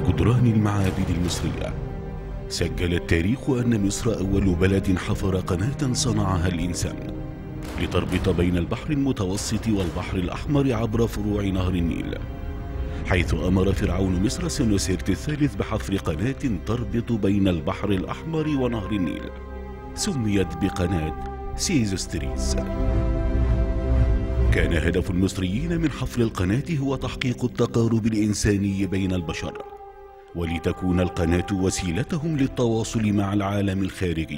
جدران المعابد المصرية، سجل التاريخ أن مصر أول بلد حفر قناة صنعها الإنسان لتربط بين البحر المتوسط والبحر الأحمر عبر فروع نهر النيل، حيث أمر فرعون مصر سنوسرت الثالث بحفر قناة تربط بين البحر الأحمر ونهر النيل، سميت بقناة سيزوستريس. كان هدف المصريين من حفر القناة هو تحقيق التقارب الإنساني بين البشر، ولتكون القناة وسيلتهم للتواصل مع العالم الخارجي.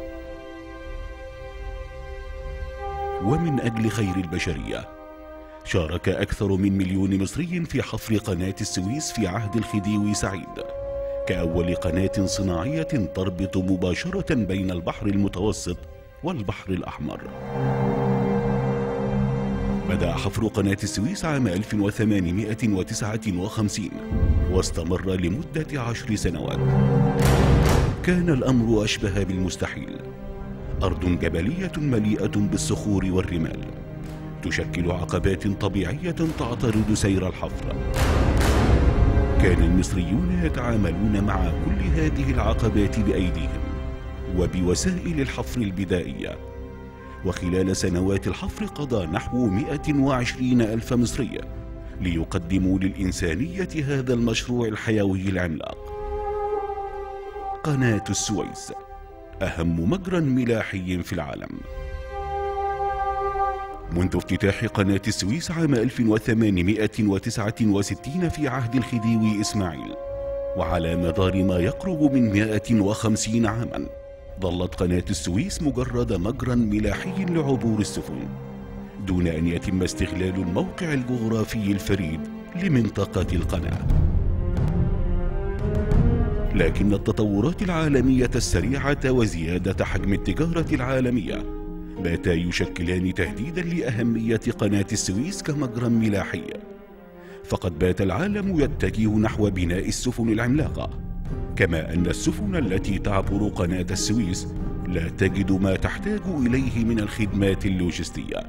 ومن أجل خير البشرية، شارك أكثر من 1,000,000 مصري في حفر قناة السويس في عهد الخديوي سعيد، كأول قناة صناعية تربط مباشرة بين البحر المتوسط والبحر الأحمر. بدأ حفر قناة السويس عام 1859 واستمر لمدة 10 سنوات. كان الأمر أشبه بالمستحيل، أرض جبلية مليئة بالصخور والرمال تشكل عقبات طبيعية تعترض سير الحفر. كان المصريون يتعاملون مع كل هذه العقبات بأيديهم وبوسائل الحفر البدائية، وخلال سنوات الحفر قضى نحو 120,000 مصري ليقدموا للإنسانية هذا المشروع الحيوي العملاق. قناة السويس أهم مجرى ملاحي في العالم. منذ افتتاح قناة السويس عام 1869 في عهد الخديوي إسماعيل، وعلى مدار ما يقرب من 150 عاما، ظلت قناة السويس مجرد مجرى ملاحي لعبور السفن، دون أن يتم استغلال الموقع الجغرافي الفريد لمنطقة القناة. لكن التطورات العالمية السريعة وزيادة حجم التجارة العالمية باتا يشكلان تهديدا لأهمية قناة السويس كمجرى ملاحي، فقد بات العالم يتجه نحو بناء السفن العملاقة، كما أن السفن التي تعبر قناة السويس لا تجد ما تحتاج إليه من الخدمات اللوجستية.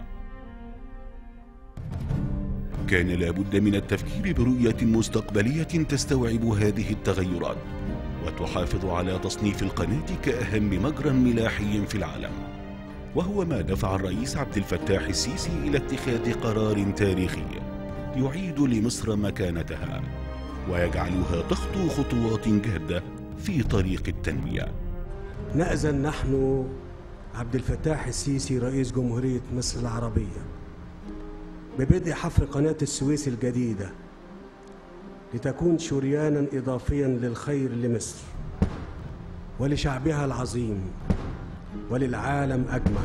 كان لابد من التفكير برؤية مستقبلية تستوعب هذه التغيرات وتحافظ على تصنيف القناة كأهم مجرى ملاحي في العالم، وهو ما دفع الرئيس عبد الفتاح السيسي إلى اتخاذ قرار تاريخي يعيد لمصر مكانتها ويجعلها تخطو خطوات جادة في طريق التنمية. نأذن نحن عبد الفتاح السيسي رئيس جمهورية مصر العربية ببدء حفر قناة السويس الجديدة لتكون شريانا إضافيا للخير لمصر ولشعبها العظيم وللعالم أجمع.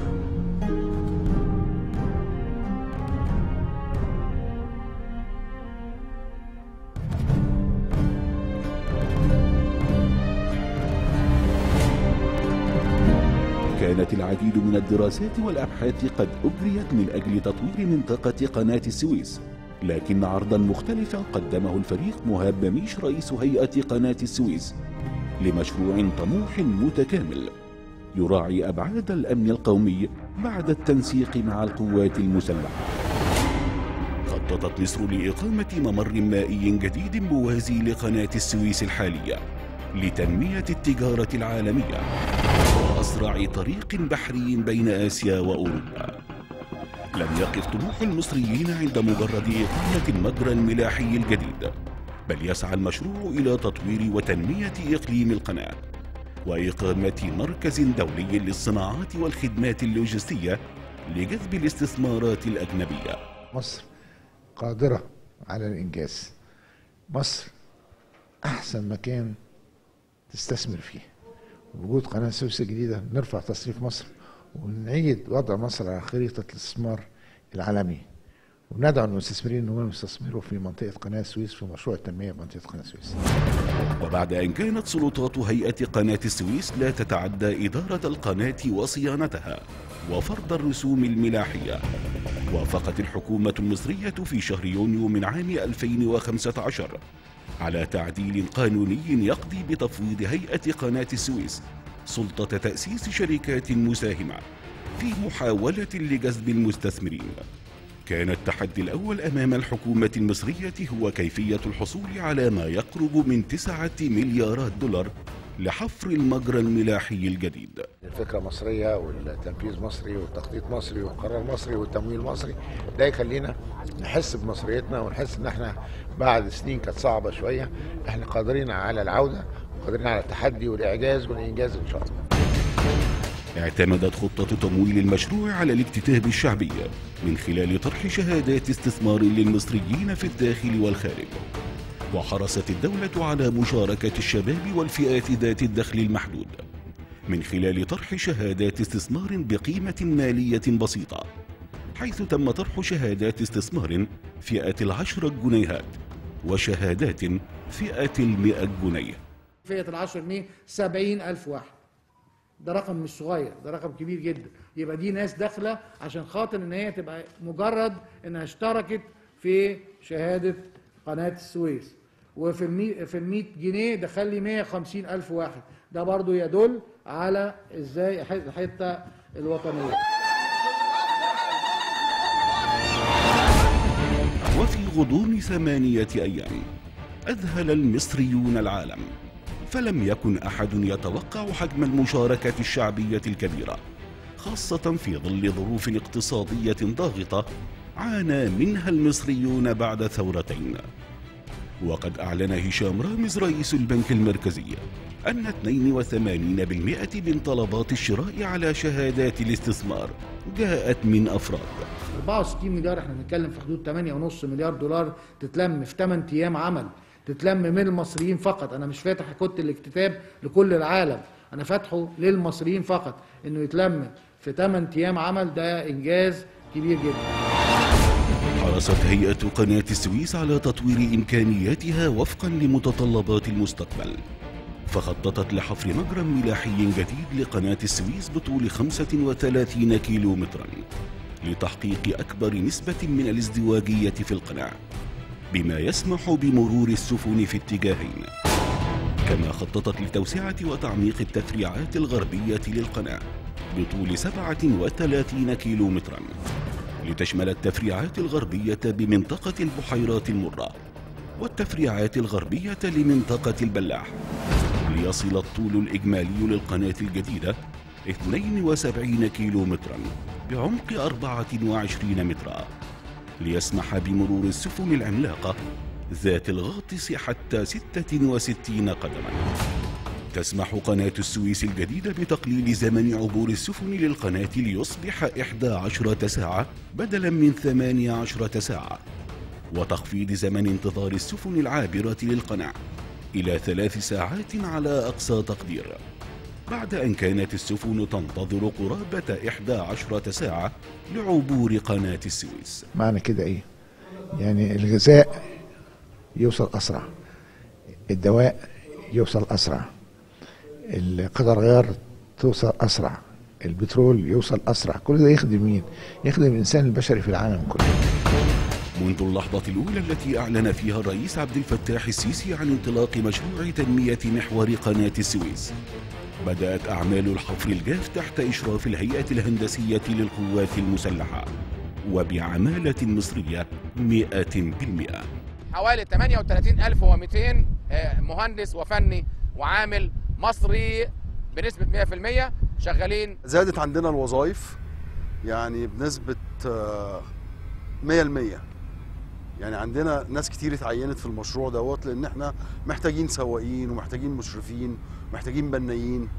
كانت العديد من الدراسات والأبحاث قد أجريت من أجل تطوير منطقة قناة السويس، لكن عرضا مختلفا قدمه الفريق مهاب ميش رئيس هيئة قناة السويس لمشروع طموح متكامل يراعي أبعاد الأمن القومي بعد التنسيق مع القوات المسلحة. خططت مصر لإقامة ممر مائي جديد موازي لقناة السويس الحالية لتنمية التجارة العالمية وأسرع طريق بحري بين آسيا وأوروبا. لم يقف طموح المصريين عند مجرد إقامة المجرى الملاحي الجديد، بل يسعى المشروع إلى تطوير وتنمية إقليم القناة وإقامة مركز دولي للصناعات والخدمات اللوجستية لجذب الاستثمارات الأجنبية. مصر قادرة على الإنجاز. مصر أحسن مكان تستثمر فيه. بوجود قناة السويس الجديدة نرفع تصنيف مصر ونعيد وضع مصر على خريطة الاستثمار العالمي، وندعو المستثمرين انهم يستثمروا في منطقة قناة السويس في مشروع التنمية بمنطقة قناة السويس. وبعد أن كانت سلطات هيئة قناة السويس لا تتعدى إدارة القناة وصيانتها وفرض الرسوم الملاحية، وافقت الحكومة المصرية في شهر يونيو من عام 2015 على تعديل قانوني يقضي بتفويض هيئة قناة السويس سلطة تأسيس شركات مساهمة في محاولة لجذب المستثمرين، كان التحدي الأول أمام الحكومة المصرية هو كيفية الحصول على ما يقرب من 9 مليارات دولار لحفر المجرى الملاحي الجديد. الفكرة مصرية والتنفيذ مصري والتخطيط مصري والقرار مصري والتمويل مصري، ده يخلينا نحس بمصريتنا ونحس ان احنا بعد سنين كانت صعبة شوية احنا قادرين على العودة وقادرين على التحدي والإعجاز والإنجاز إن شاء الله. اعتمدت خطة تمويل المشروع على الاكتتاب الشعبي من خلال طرح شهادات استثمار للمصريين في الداخل والخارج، وحرصت الدولة على مشاركة الشباب والفئات ذات الدخل المحدود من خلال طرح شهادات استثمار بقيمة مالية بسيطة، حيث تم طرح شهادات استثمار فئة 10 جنيهات وشهادات فئة 100 جنيه. فئة 10 جنيه 70,000 واحد، ده رقم مش صغير، ده رقم كبير جدا. يبقى دي ناس داخله عشان خاطر ان هي تبقى مجرد انها اشتركت في شهاده قناه السويس، وفي ال 100 جنيه دخل لي 150,000 واحد. ده برضو يدل على ازاي الحته الوطنيه. وفي غضون 8 أيام أذهل المصريون العالم، فلم يكن أحد يتوقع حجم المشاركة الشعبية الكبيرة، خاصة في ظل ظروف اقتصادية ضاغطة عانى منها المصريون بعد ثورتين. وقد أعلن هشام رامز رئيس البنك المركزي أن 82% من طلبات الشراء على شهادات الاستثمار جاءت من أفراد. 64 مليار، احنا بنتكلم في حدود 8.5 مليار دولار تتلم في 8 أيام عمل، تتلم من المصريين فقط. انا مش فاتح كود الاكتتاب لكل العالم، انا فاتحه للمصريين فقط، انه يتلم في 8 ايام عمل، ده انجاز كبير جدا. حرصت هيئة قناة السويس على تطوير إمكانياتها وفقا لمتطلبات المستقبل، فخططت لحفر مجرى ملاحي جديد لقناة السويس بطول 35 كيلومترا لتحقيق أكبر نسبة من الازدواجية في القناة، بما يسمح بمرور السفن في اتجاهين. كما خططت لتوسعة وتعميق التفريعات الغربية للقناة بطول 37 كيلومترا لتشمل التفريعات الغربية بمنطقة البحيرات المرة والتفريعات الغربية لمنطقة البلاح، ليصل الطول الإجمالي للقناة الجديدة 72 كيلومترا بعمق 24 مترا، ليسمح بمرور السفن العملاقة ذات الغاطس حتى 66 قدما. تسمح قناة السويس الجديدة بتقليل زمن عبور السفن للقناة ليصبح 11 ساعة بدلا من 18 ساعة، وتخفيض زمن انتظار السفن العابرة للقناة إلى 3 ساعات على أقصى تقدير، بعد أن كانت السفن تنتظر قرابة 11 ساعة لعبور قناة السويس. معنى كده إيه؟ يعني الغذاء يوصل أسرع، الدواء يوصل أسرع، القطع الغيار توصل أسرع، البترول يوصل أسرع. كل ده يخدم مين؟ يخدم الإنسان البشري في العالم كله. منذ اللحظة الأولى التي أعلن فيها الرئيس عبد الفتاح السيسي عن انطلاق مشروع تنمية محور قناة السويس، بدأت أعمال الحفر الجاف تحت إشراف الهيئة الهندسية للقوات المسلحة وبعمالة مصرية 100%. حوالي 38,200 مهندس وفني وعامل مصري بنسبة 100% شغالين. زادت عندنا الوظائف يعني بنسبة 100%، يعني عندنا ناس كتير اتعينت في المشروع دوت، لأن احنا محتاجين سواقين ومحتاجين مشرفين ومحتاجين بنايين.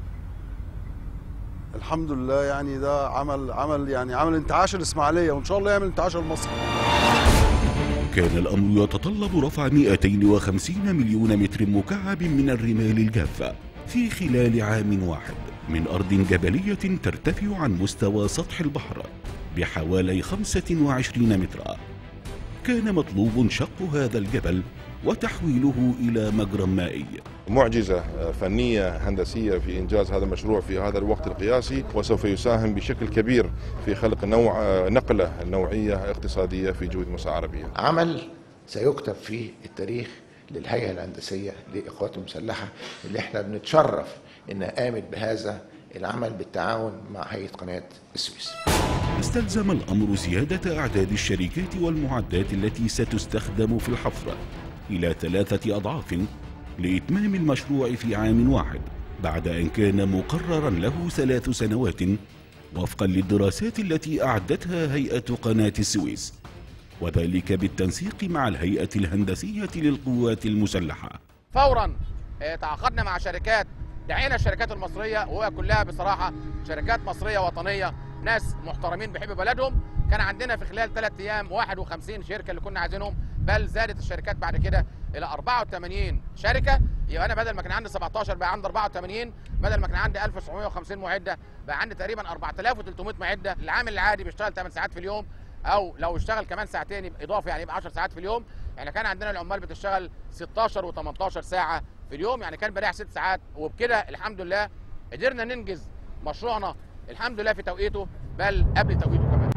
الحمد لله يعني ده عمل انتعاش الإسماعيلية، وإن شاء الله يعمل انتعاش لمصر. كان الأمر يتطلب رفع 250 مليون متر مكعب من الرمال الجافة في خلال عام واحد من أرض جبلية ترتفع عن مستوى سطح البحر بحوالي 25 مترا. كان مطلوب شق هذا الجبل وتحويله إلى مجرى مائي. معجزة فنية هندسية في إنجاز هذا المشروع في هذا الوقت القياسي، وسوف يساهم بشكل كبير في خلق نقلة نوعية اقتصادية في جهود المساعة العربية. عمل سيكتب فيه التاريخ للهيئة الهندسية للقوات المسلحة اللي احنا بنتشرف انها قامت بهذا العمل بالتعاون مع هيئة قناة السويس. استلزم الأمر زيادة أعداد الشركات والمعدات التي ستستخدم في الحفر إلى 3 أضعاف لإتمام المشروع في عام واحد، بعد أن كان مقررا له 3 سنوات وفقا للدراسات التي أعدتها هيئة قناة السويس، وذلك بالتنسيق مع الهيئة الهندسية للقوات المسلحة. فورا تعاقدنا مع شركات، دعينا الشركات المصرية وهي كلها بصراحة شركات مصرية وطنية، ناس محترمين بيحبوا بلدهم. كان عندنا في خلال 3 أيام 51 شركة اللي كنا عايزينهم، بل زادت الشركات بعد كده إلى 84 شركة. يبقى أنا بدل ما كان عندي 17 بقى عندي 84، بدل ما كان عندي 1750 معدة بقى عندي تقريبا 4300 معدة. العامل العادي بيشتغل 8 ساعات في اليوم، أو لو اشتغل كمان ساعتين يبقى إضافة، يعني يبقى 10 ساعات في اليوم. يعني كان عندنا العمال بتشتغل 16 و18 ساعة في اليوم، يعني كان بريح 6 ساعات. وبكده الحمد لله قدرنا ننجز مشروعنا الحمد لله في توقيته، بل قبل توقيته كمان.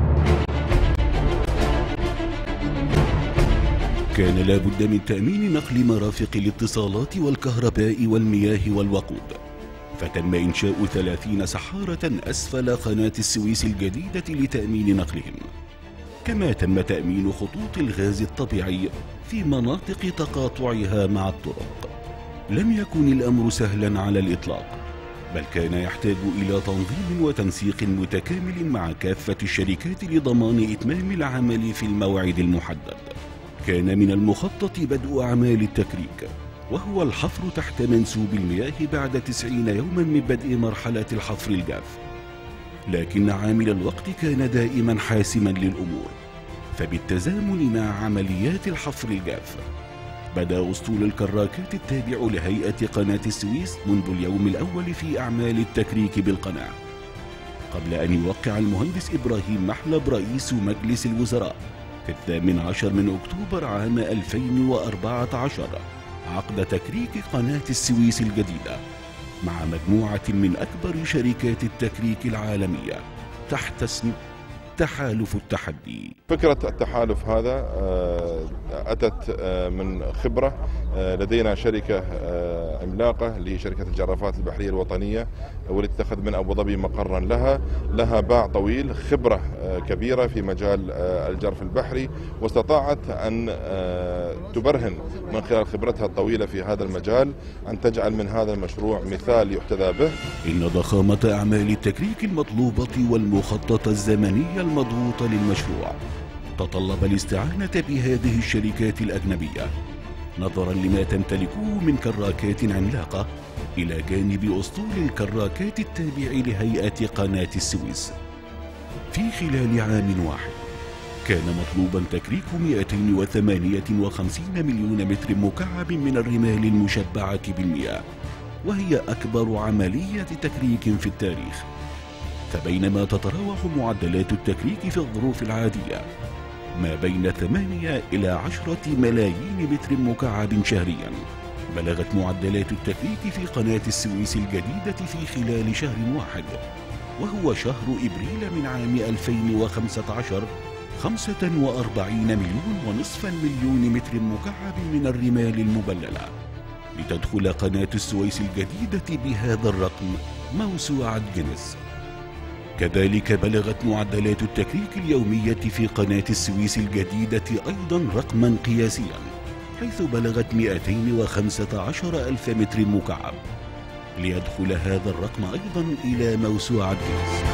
كان لابد من تأمين نقل مرافق الاتصالات والكهرباء والمياه والوقود، فتم إنشاء 30 سحارة أسفل قناة السويس الجديدة لتأمين نقلهم، كما تم تأمين خطوط الغاز الطبيعي في مناطق تقاطعها مع الطرق. لم يكن الأمر سهلا على الإطلاق، بل كان يحتاج إلى تنظيم وتنسيق متكامل مع كافة الشركات لضمان إتمام العمل في الموعد المحدد. كان من المخطط بدء أعمال التكريك، وهو الحفر تحت منسوب المياه بعد 90 يوما من بدء مرحلة الحفر الجاف. لكن عامل الوقت كان دائما حاسما للأمور، فبالتزامن مع عمليات الحفر الجاف بدأ أسطول الكراكات التابع لهيئة قناة السويس منذ اليوم الأول في أعمال التكريك بالقناة، قبل أن يوقع المهندس إبراهيم محلب رئيس مجلس الوزراء في 18 من أكتوبر عام 2014 عقد تكريك قناة السويس الجديدة مع مجموعة من أكبر شركات التكريك العالمية تحت اسم تحالف التحدي. فكرة التحالف هذا أتت من خبرة. لدينا شركة عملاقة اللي هي شركة الجرافات البحرية الوطنية، والتي اتخذ من أبو ظبي مقرا لها باع طويل، خبرة كبيرة في مجال الجرف البحري، واستطاعت أن تبرهن من خلال خبرتها الطويلة في هذا المجال أن تجعل من هذا المشروع مثال يحتذى به. إن ضخامة أعمال التكريك المطلوبة والمخطط الزمني المضغوط للمشروع تطلب الاستعانة بهذه الشركات الأجنبية، نظرا لما تمتلكه من كراكات عملاقة إلى جانب أسطول الكراكات التابع لهيئة قناة السويس. في خلال عام واحد كان مطلوبا تكريك 258 مليون متر مكعب من الرمال المشبعة بالمياه، وهي أكبر عملية تكريك في التاريخ. فبينما تتراوح معدلات التكريك في الظروف العادية ما بين 8 إلى 10 ملايين متر مكعب شهريا، بلغت معدلات التكريك في قناة السويس الجديدة في خلال شهر واحد وهو شهر إبريل من عام 2015 45 مليون ونصف المليون متر مكعب من الرمال المبللة، لتدخل قناة السويس الجديدة بهذا الرقم موسوعة جينيس. كذلك بلغت معدلات التكريك اليومية في قناة السويس الجديدة أيضا رقما قياسيا، حيث بلغت 215 ألف متر مكعب، ليدخل هذا الرقم أيضا إلى موسوعة جينيس.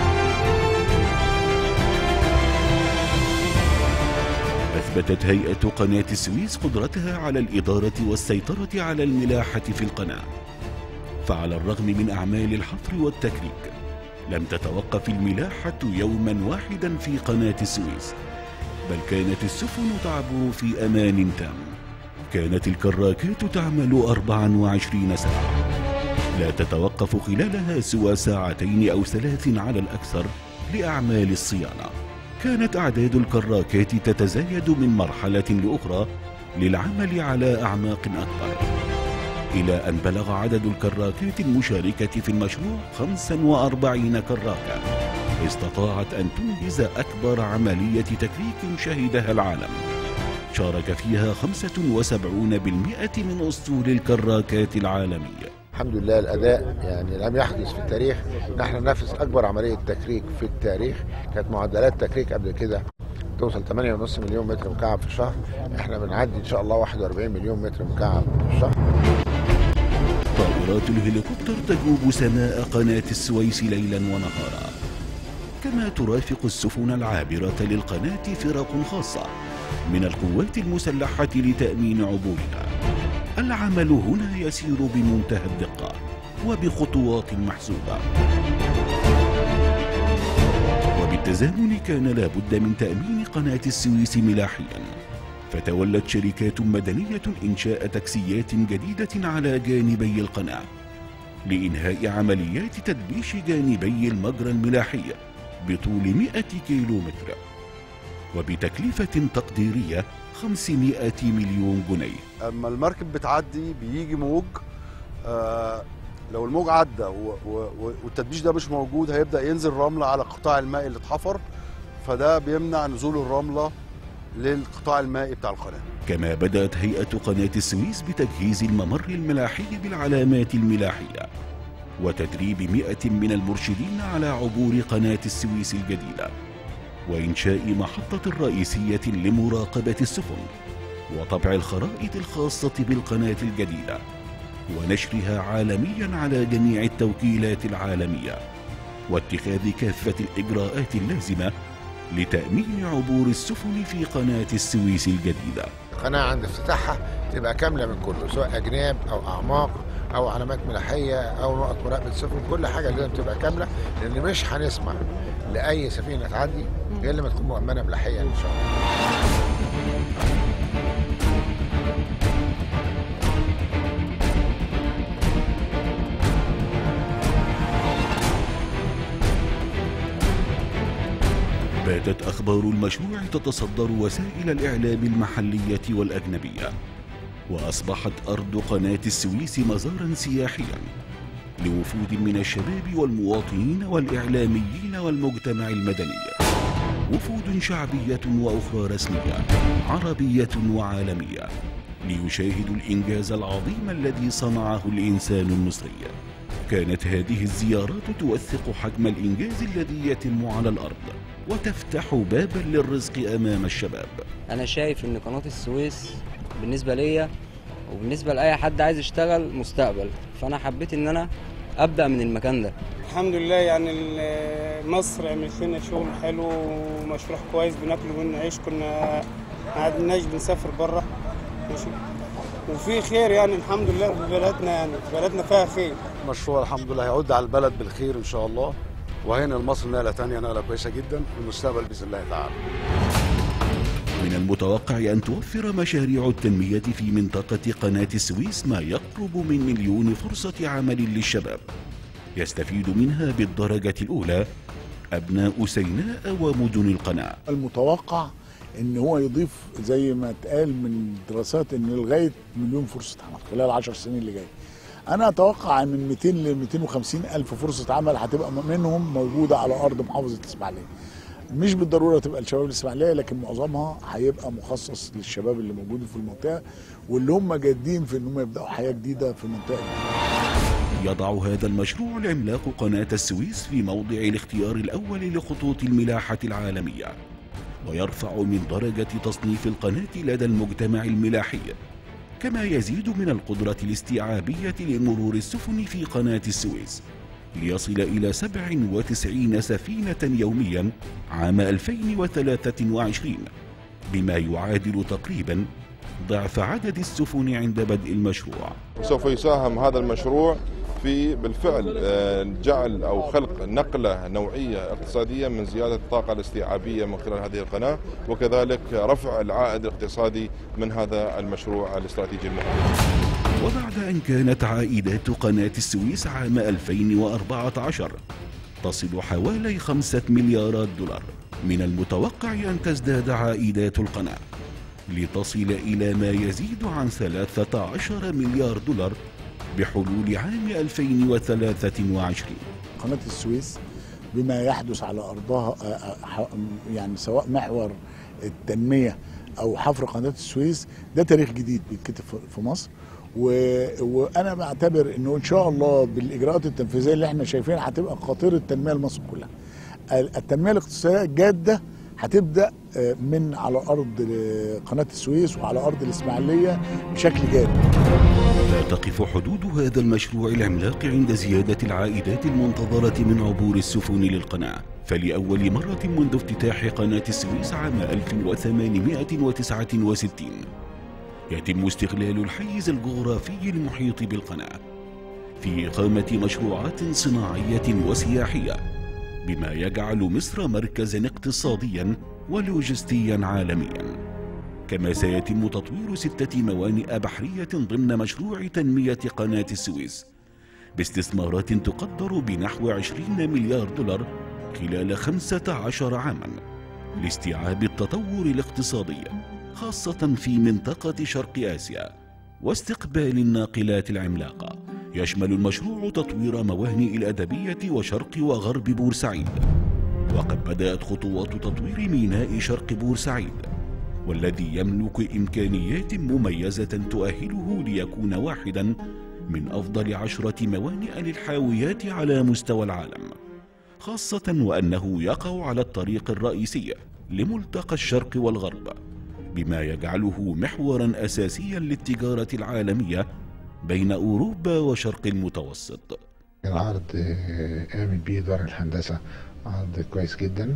أثبتت هيئة قناة السويس قدرتها على الإدارة والسيطرة على الملاحة في القناة، فعلى الرغم من أعمال الحفر والتكريك لم تتوقف الملاحة يوما واحدا في قناة السويس، بل كانت السفن تعبر في أمان تام. كانت الكراكات تعمل 24 ساعة لا تتوقف خلالها سوى 2 أو 3 على الأكثر لأعمال الصيانة. كانت أعداد الكراكات تتزايد من مرحلة لأخرى للعمل على أعماق أكبر، إلى أن بلغ عدد الكراكات المشاركة في المشروع 45 كراكة استطاعت أن تنجز أكبر عملية تكريك شهدها العالم، شارك فيها 75% من أسطول الكراكات العالمية. الحمد لله الاداء يعني لم يحدث في التاريخ. نحن ننفذ اكبر عمليه تكريك في التاريخ. كانت معدلات تكريك قبل كده توصل 8.5 مليون متر مكعب في الشهر، احنا بنعدي ان شاء الله 41 مليون متر مكعب في الشهر. طائرات الهليكوبتر تجوب سماء قناة السويس ليلا ونهارا، كما ترافق السفن العابرة للقناة فرق خاصة من القوات المسلحة لتأمين عبورها. العمل هنا يسير بمنتهى الدقة وبخطوات محسوبة، وبالتزامن كان لابد من تأمين قناة السويس ملاحيا، فتولت شركات مدنية إنشاء تكسيات جديدة على جانبي القناة لإنهاء عمليات تدبيش جانبي المجرى الملاحي بطول 100 كيلومتر وبتكلفة تقديرية 500 مليون جنيه. اما المركب بتعدي بيجي موج، لو الموج عدى والتدبيش ده مش موجود هيبدأ ينزل رملة على قطاع الماء اللي اتحفر، فده بيمنع نزول الرملة للقطاع المائي بتاع القناة. كما بدأت هيئة قناة السويس بتجهيز الممر الملاحي بالعلامات الملاحية وتدريب 100 من المرشدين على عبور قناة السويس الجديدة، وإنشاء محطة رئيسية لمراقبة السفن وطبع الخرائط الخاصة بالقناة الجديدة ونشرها عالميا على جميع التوكيلات العالمية، واتخاذ كافة الإجراءات اللازمة لتأمين عبور السفن في قناة السويس الجديدة. القناة عند افتتاحها تبقى كاملة من كله، سواء أجناب أو أعماق أو علامات ملاحية أو نقط مراقبة سفن، كل حاجة لازم تبقى كاملة، لأن مش هنسمح لأي سفينة تعدي غير لما تكون مؤمنة ملاحيا إن شاء الله. باتت أخبار المشروع تتصدر وسائل الإعلام المحلية والأجنبية، وأصبحت أرض قناة السويس مزارا سياحيا لوفود من الشباب والمواطنين والإعلاميين والمجتمع المدني، وفود شعبية وأخرى رسمية عربية وعالمية، ليشاهدوا الإنجاز العظيم الذي صنعه الإنسان المصري. كانت هذه الزيارات توثق حجم الإنجاز الذي يتم على الأرض وتفتح بابا للرزق أمام الشباب. أنا شايف إن قناة السويس بالنسبة ليا وبالنسبة لأي حد عايز يشتغل مستقبل، فأنا حبيت إن أنا أبدأ من المكان ده. الحمد لله، يعني مصر عملت لنا شغل حلو ومشروع كويس بناكل منه عيش، كنا ما عدناش بنسافر بره ماشي، وفي خير يعني الحمد لله في بلدنا، يعني بلدنا فيها خير. المشروع الحمد لله هيعود على البلد بالخير إن شاء الله، وهينقل مصر نقلة تانية، نقلة كويسة جدا في المستقبل بإذن الله تعالى. من المتوقع أن توفر مشاريع التنمية في منطقة قناة السويس ما يقرب من 1,000,000 فرصة عمل للشباب يستفيد منها بالدرجة الأولى أبناء سيناء ومدن القناة. المتوقع ان هو يضيف زي ما اتقال من دراسات ان لغايه 1,000,000 فرصه عمل خلال 10 سنين اللي جايه. انا اتوقع من 200 ل 250 الف فرصه عمل هتبقى منهم موجوده على ارض محافظه الاسماعيليه. مش بالضروره تبقى لشباب الاسماعيليه، لكن معظمها هيبقى مخصص للشباب اللي موجودين في المنطقه واللي هم جادين في انهم يبداوا حياه جديده في المنطقه دي. يضع هذا المشروع العملاق قناة السويس في موضع الاختيار الأول لخطوط الملاحة العالمية، ويرفع من درجة تصنيف القناة لدى المجتمع الملاحي، كما يزيد من القدرة الاستيعابية لمرور السفن في قناة السويس ليصل إلى 97 سفينة يوميا عام 2023، بما يعادل تقريبا ضعف عدد السفن عند بدء المشروع. سوف يساهم هذا المشروع في بالفعل جعل أو خلق نقلة نوعية اقتصادية من زيادة الطاقة الاستيعابية من خلال هذه القناة، وكذلك رفع العائد الاقتصادي من هذا المشروع الاستراتيجي المهم. وبعد أن كانت عائدات قناة السويس عام 2014 تصل حوالي 5 مليارات دولار، من المتوقع أن تزداد عائدات القناة لتصل إلى ما يزيد عن 13 مليار دولار بحلول عام 2023. قناة السويس بما يحدث على أرضها يعني سواء محور التنمية أو حفر قناة السويس ده تاريخ جديد بيتكتب في مصر، وانا بعتبر انه ان شاء الله بالاجراءات التنفيذيه اللي احنا شايفينها هتبقى خطيره التنميه لمصر كلها. التنميه الاقتصاديه الجاده هتبدا من على ارض قناه السويس وعلى ارض الاسماعيليه بشكل جاد. لا تقف حدود هذا المشروع العملاق عند زيادة العائدات المنتظرة من عبور السفن للقناة، فلأول مرة منذ افتتاح قناة السويس عام 1869 يتم استغلال الحيز الجغرافي المحيط بالقناة في إقامة مشروعات صناعية وسياحية، بما يجعل مصر مركزا اقتصاديا ولوجستيا عالميا. كما سيتم تطوير 6 موانئ بحرية ضمن مشروع تنمية قناة السويس باستثمارات تقدر بنحو 20 مليار دولار خلال 15 عاما لاستيعاب التطور الاقتصادي، خاصة في منطقة شرق آسيا واستقبال الناقلات العملاقة. يشمل المشروع تطوير موانئ الأدبية وشرق وغرب بورسعيد، وقد بدأت خطوات تطوير ميناء شرق بورسعيد، والذي يملك إمكانيات مميزة تؤهله ليكون واحدا من أفضل 10 موانئ للحاويات على مستوى العالم، خاصة وأنه يقع على الطريق الرئيسي لملتقى الشرق والغرب، بما يجعله محورا أساسيا للتجارة العالمية بين أوروبا وشرق المتوسط. العرض قامت به دار الهندسة عرض كويس جدا،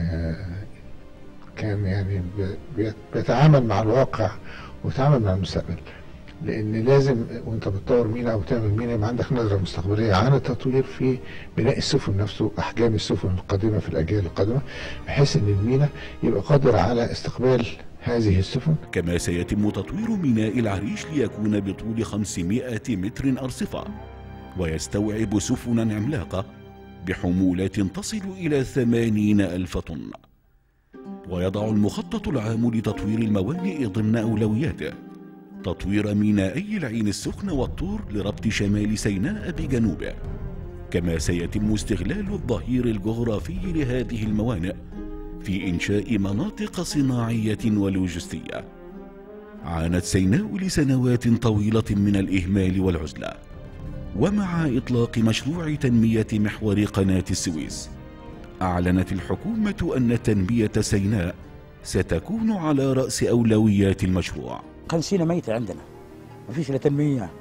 وكان يعني بيتعامل مع الواقع ويتعامل مع المستقبل، لان لازم وانت بتطور ميناء او تعمل ميناء يبقى عندك نظره مستقبليه عن التطوير في بناء السفن نفسه، احجام السفن القادمه في الاجيال القادمه، بحيث ان الميناء يبقى قادر على استقبال هذه السفن. كما سيتم تطوير ميناء العريش ليكون بطول 500 متر أرصفة، ويستوعب سفنا عملاقة بحمولات تصل إلى 80,000 طن. ويضع المخطط العام لتطوير الموانئ ضمن أولوياته تطوير مينائي العين السخنة والطور لربط شمال سيناء بجنوبه. كما سيتم استغلال الظهير الجغرافي لهذه الموانئ في إنشاء مناطق صناعية ولوجستية. عانت سيناء لسنوات طويلة من الإهمال والعزلة، ومع إطلاق مشروع تنمية محور قناة السويس أعلنت الحكومة أن تنمية سيناء ستكون على رأس أولويات المشروع. كان سيناء ميتة عندنا، ما فيش لا تنمية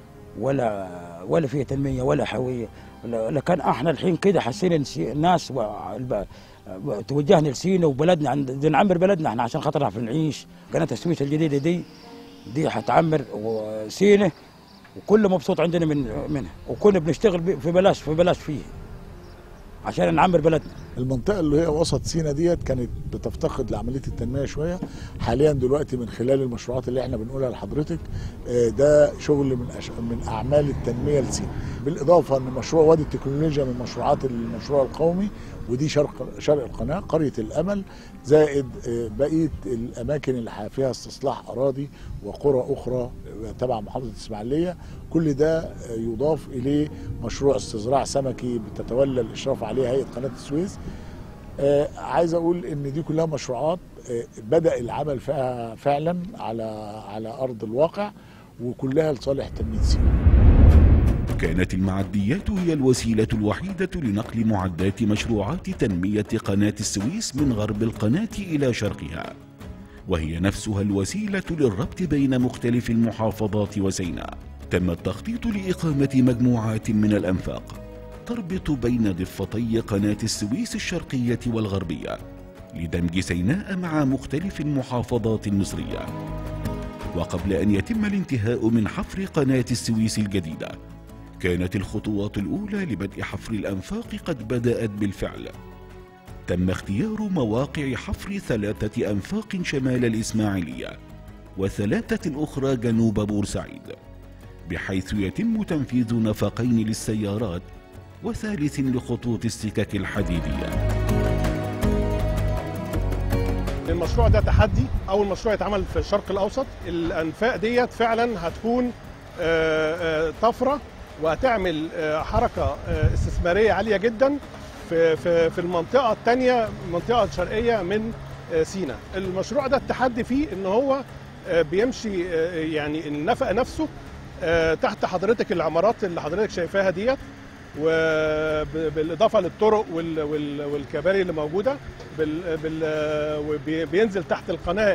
ولا فيها تنمية ولا حيوية، لكن احنا الحين كده حسينا الناس توجهنا لسيناء وبلدنا، نعمر بلدنا احنا عشان خاطر نعرف نعيش. قناة السويس الجديدة دي هتعمر سيناء وكل مبسوط عندنا منها، وكنا بنشتغل في بلاش فيه عشان نعمر بلدنا. المنطقة اللي هي وسط سيناء ديت كانت بتفتقد لعملية التنمية شوية، حاليا دلوقتي من خلال المشروعات اللي احنا بنقولها لحضرتك ده شغل من أعمال التنمية لسيناء، بالإضافة أن مشروع وادي التكنولوجيا من مشروعات المشروع القومي، ودي شرق القناة، قرية الأمل، زائد بقية الأماكن اللي فيها استصلاح أراضي وقرى أخرى تبع محافظة الإسماعيلية. كل ده يضاف إليه مشروع استزراع سمكي بتتولى الإشراف عليه هيئة قناة السويس. عايز أقول إن دي كلها مشروعات بدأ العمل فيها فعلا على أرض الواقع، وكلها لصالح تنمية سيناء. كانت المعديات هي الوسيلة الوحيدة لنقل معدات مشروعات تنمية قناة السويس من غرب القناة إلى شرقها، وهي نفسها الوسيلة للربط بين مختلف المحافظات وسيناء. تم التخطيط لإقامة مجموعات من الأنفاق تربط بين ضفتي قناة السويس الشرقية والغربية لدمج سيناء مع مختلف المحافظات المصرية. وقبل أن يتم الانتهاء من حفر قناة السويس الجديدة، كانت الخطوات الأولى لبدء حفر الأنفاق قد بدأت بالفعل. تم اختيار مواقع حفر 3 أنفاق شمال الإسماعيلية و3 أخرى جنوب بورسعيد، بحيث يتم تنفيذ نفقين للسيارات و3 لخطوط السكك الحديدية. المشروع ده تحدي، أول مشروع يتعمل في الشرق الأوسط. الأنفاق ديت فعلا هتكون طفرة وهتعمل حركة استثمارية عالية جدا في المنطقة الثانية، المنطقة الشرقية من سيناء. المشروع ده التحدي فيه ان هو بيمشي، يعني النفق نفسه تحت حضرتك العمارات اللي حضرتك شايفاها ديت، وبالاضافه للطرق والكباري اللي موجوده، بينزل تحت القناه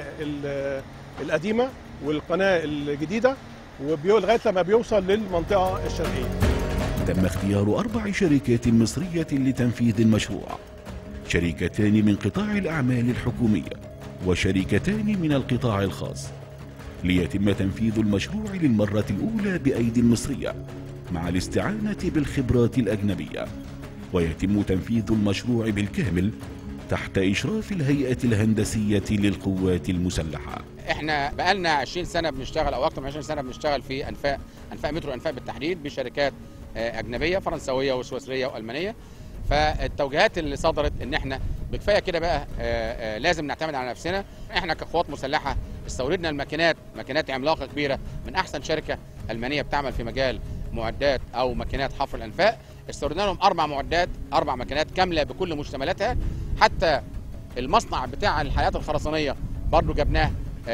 القديمه والقناه الجديده لغايه لما بيوصل للمنطقه الشرقيه. تم اختيار 4 شركات مصرية لتنفيذ المشروع، شركتان من قطاع الأعمال الحكومية وشركتان من القطاع الخاص، ليتم تنفيذ المشروع للمرة الأولى بأيدي مصرية مع الاستعانة بالخبرات الأجنبية، ويتم تنفيذ المشروع بالكامل تحت إشراف الهيئة الهندسية للقوات المسلحة. احنا بقالنا 20 سنة بنشتغل او اكثر من 20 سنة بنشتغل في انفاق مترو انفاق بالتحديد بشركات اجنبية فرنسوية وسويسرية والمانية. فالتوجيهات اللي صدرت ان احنا بكفايه كده بقى لازم نعتمد على نفسنا. احنا كقوات مسلحة استوردنا ماكينات عملاقة كبيرة من احسن شركة المانية بتعمل في مجال معدات او ماكينات حفر الانفاق. استوردنا لهم 4 ماكينات كاملة بكل مشتملاتها. حتى المصنع بتاع الحياة الخرسانية برضو جبناه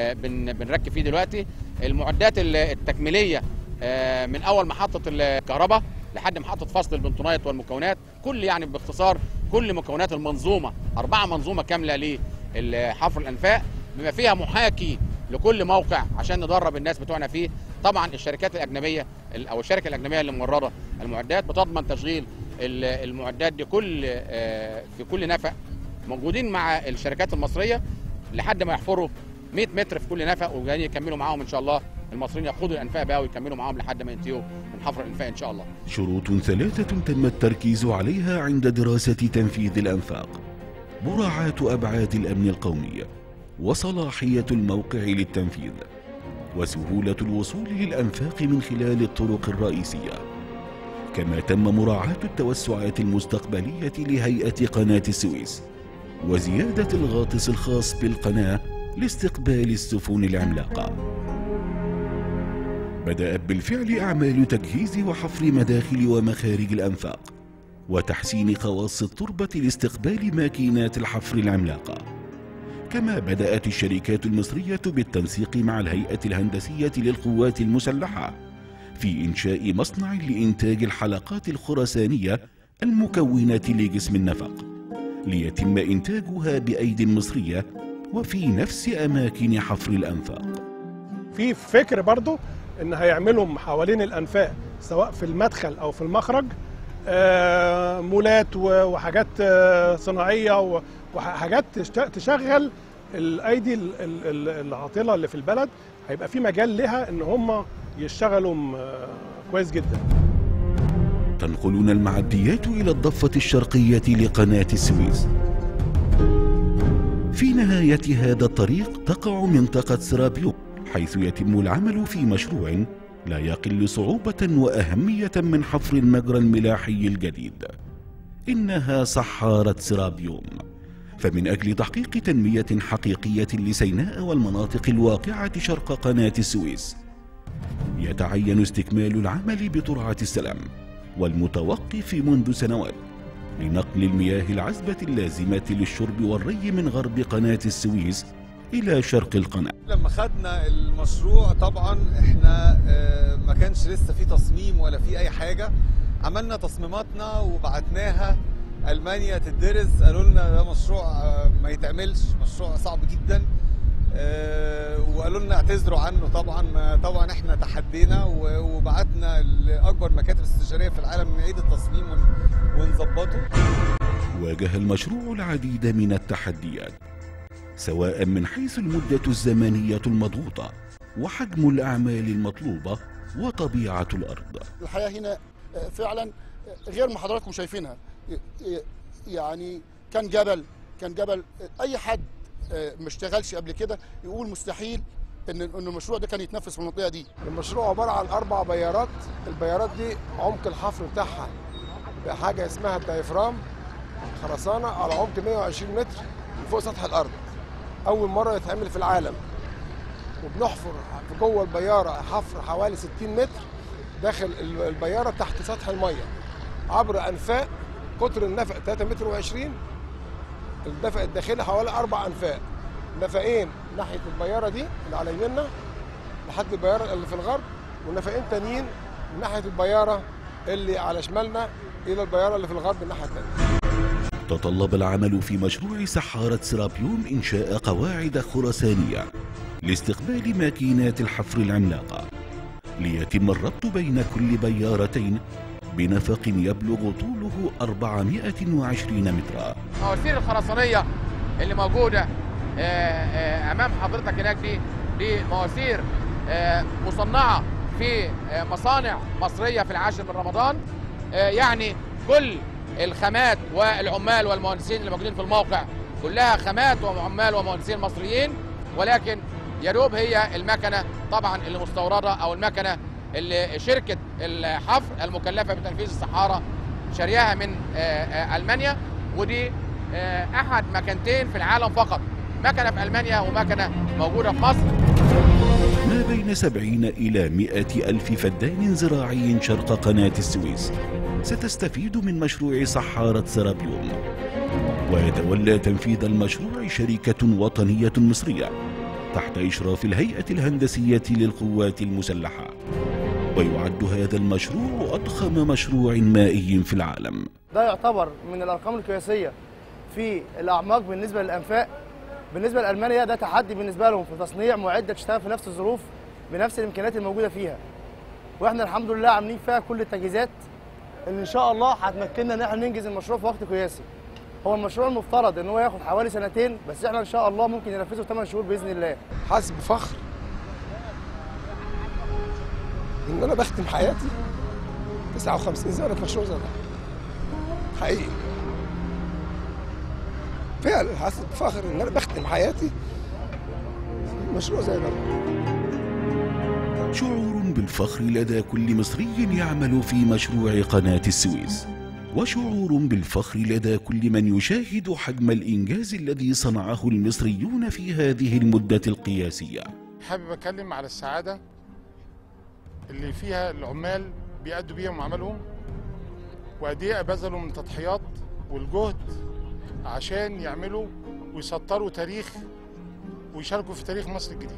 بنركب فيه دلوقتي. المعدات التكميلية من اول محطة الكهرباء لحد محطة فصل البنطونات والمكونات، كل يعني باختصار كل مكونات المنظومة، 4 منظومة كاملة لحفر الانفاق بما فيها محاكي لكل موقع عشان ندرب الناس بتوعنا فيه. طبعا الشركات الأجنبية او الشركة الأجنبية اللي مورده المعدات بتضمن تشغيل المعدات دي في كل نفق، موجودين مع الشركات المصرية لحد ما يحفروا 100 متر في كل نفق، وجايين يكملوا معاهم ان شاء الله. المصريين ياخدوا الانفاق بقى ويكملوا معاهم لحد ما ينتهوا من حفر الانفاق ان شاء الله. شروط 3 تم التركيز عليها عند دراسة تنفيذ الانفاق: مراعاة أبعاد الأمن القومي، وصلاحية الموقع للتنفيذ، وسهولة الوصول للأنفاق من خلال الطرق الرئيسية. كما تم مراعاة التوسعات المستقبلية لهيئة قناة السويس، وزيادة الغاطس الخاص بالقناة لاستقبال السفن العملاقة. بدأت بالفعل أعمال تجهيز وحفر مداخل ومخارج الأنفاق وتحسين خواص التربة لاستقبال ماكينات الحفر العملاقة. كما بدأت الشركات المصرية بالتنسيق مع الهيئة الهندسية للقوات المسلحة في إنشاء مصنع لإنتاج الحلقات الخرسانية المكونة لجسم النفق، ليتم إنتاجها بأيدي مصرية وفي نفس أماكن حفر الأنفاق. في فكر برضو إن هيعملهم حوالين الأنفاق سواء في المدخل أو في المخرج مولات وحاجات صناعية وحاجات تشغل الأيدي العاطلة اللي في البلد. هيبقى في مجال لها إن هم يشتغلوا كويس جدا. تنقلون المعديات إلى الضفة الشرقية لقناة السويس. في نهاية هذا الطريق تقع منطقة سرابيوم، حيث يتم العمل في مشروع لا يقل صعوبة وأهمية من حفر المجرى الملاحي الجديد. إنها صحارة سرابيوم. فمن أجل تحقيق تنمية حقيقية لسيناء والمناطق الواقعة شرق قناة السويس، يتعين استكمال العمل بترعة السلام والمتوقف منذ سنوات لنقل المياه العذبة اللازمة للشرب والري من غرب قناة السويس إلى شرق القناة. لما خدنا المشروع طبعا احنا ما كانش لسه في تصميم ولا في أي حاجة. عملنا تصميماتنا وبعتناها ألمانيا تدرس، قالوا لنا ده مشروع ما يتعملش، مشروع صعب جدا، وقالوا لنا اعتذروا عنه. طبعا احنا تحدينا وبعتنا لأكبر مكاتب استشارية في العالم نعيد التصميم ونظبطه. واجه المشروع العديد من التحديات، سواء من حيث المدة الزمنية المضغوطة وحجم الأعمال المطلوبة وطبيعة الأرض. الحياة هنا فعلا غير ما حضراتكم شايفينها. يعني كان جبل أي حد ما اشتغلش قبل كده يقول مستحيل ان المشروع ده كان يتنفذ في المنطقة دي. المشروع عبارة عن 4 بيارات. البيارات دي عمق الحفر بتاعها بحاجة اسمها الدايفرام خرسانة على عمق 120 متر من فوق سطح الأرض. أول مرة يتعمل في العالم. وبنحفر في جوه البيارة حفر حوالي 60 متر داخل البيارة تحت سطح المية عبر أنفاق. قطر النفق 3 متر و20. النفق الداخلي حوالي 4 أنفاق. نفقين ناحية البيارة دي اللي على يميننا لحد البيارة اللي في الغرب، ونفقين تانيين من ناحيه البياره اللي على شمالنا الى البياره اللي في الغرب الناحيه الثانيه. تطلب العمل في مشروع سحارة سرابيوم إنشاء قواعد خرسانية لاستقبال ماكينات الحفر العملاقة، ليتم الربط بين كل بيارتين بنفق يبلغ طوله 420 مترا. مواسير الخرسانية اللي موجودة أمام حضرتك هناك دي مواسير مصنعة في مصانع مصرية في العاشر من رمضان. يعني كل الخامات والعمال والمهندسين اللي موجودين في الموقع كلها خامات وعمال ومهندسين مصريين، ولكن يا دوب هي المكنه طبعا اللي مستورده او المكنه اللي شركه الحفر المكلفه بتنفيذ السحاره شارياها من المانيا، ودي احد مكانتين في العالم فقط، مكنه في المانيا ومكنه موجوده في مصر. ما بين 70 إلى 100 ألف فدان زراعي شرق قناة السويس ستستفيد من مشروع سحارة سرابيوم، ويتولى تنفيذ المشروع شركة وطنية مصرية تحت إشراف الهيئة الهندسية للقوات المسلحة، ويعد هذا المشروع أضخم مشروع مائي في العالم. ده يعتبر من الأرقام القياسية في الأعماق بالنسبة للأنفاق. بالنسبة لألمانيا ده تحدي بالنسبة لهم في تصنيع معدة تشتغل في نفس الظروف بنفس الإمكانيات الموجودة فيها، وإحنا الحمد لله عاملين فيها كل التجهيزات اللي إن شاء الله هتمكننا إن إحنا ننجز المشروع في وقت قياسي. هو المشروع المفترض إن هو ياخد حوالي سنتين، بس إحنا إن شاء الله ممكن ننفذه في 8 شهور بإذن الله. حاسس بفخر إن أنا بختم حياتي 59 سنة في مشروع زي ده. حقيقي فعلا حاسس بفخر ان انا بختم حياتي في مشروع زي ده. شعور بالفخر لدى كل مصري يعمل في مشروع قناة السويس، وشعور بالفخر لدى كل من يشاهد حجم الإنجاز الذي صنعه المصريون في هذه المدة القياسية. حابب أتكلم على السعادة اللي فيها العمال بيأدوا بيهم عملهم، وقد ايه بذلوا من تضحيات والجهد عشان يعملوا ويسطروا تاريخ ويشاركوا في تاريخ مصر الجديد.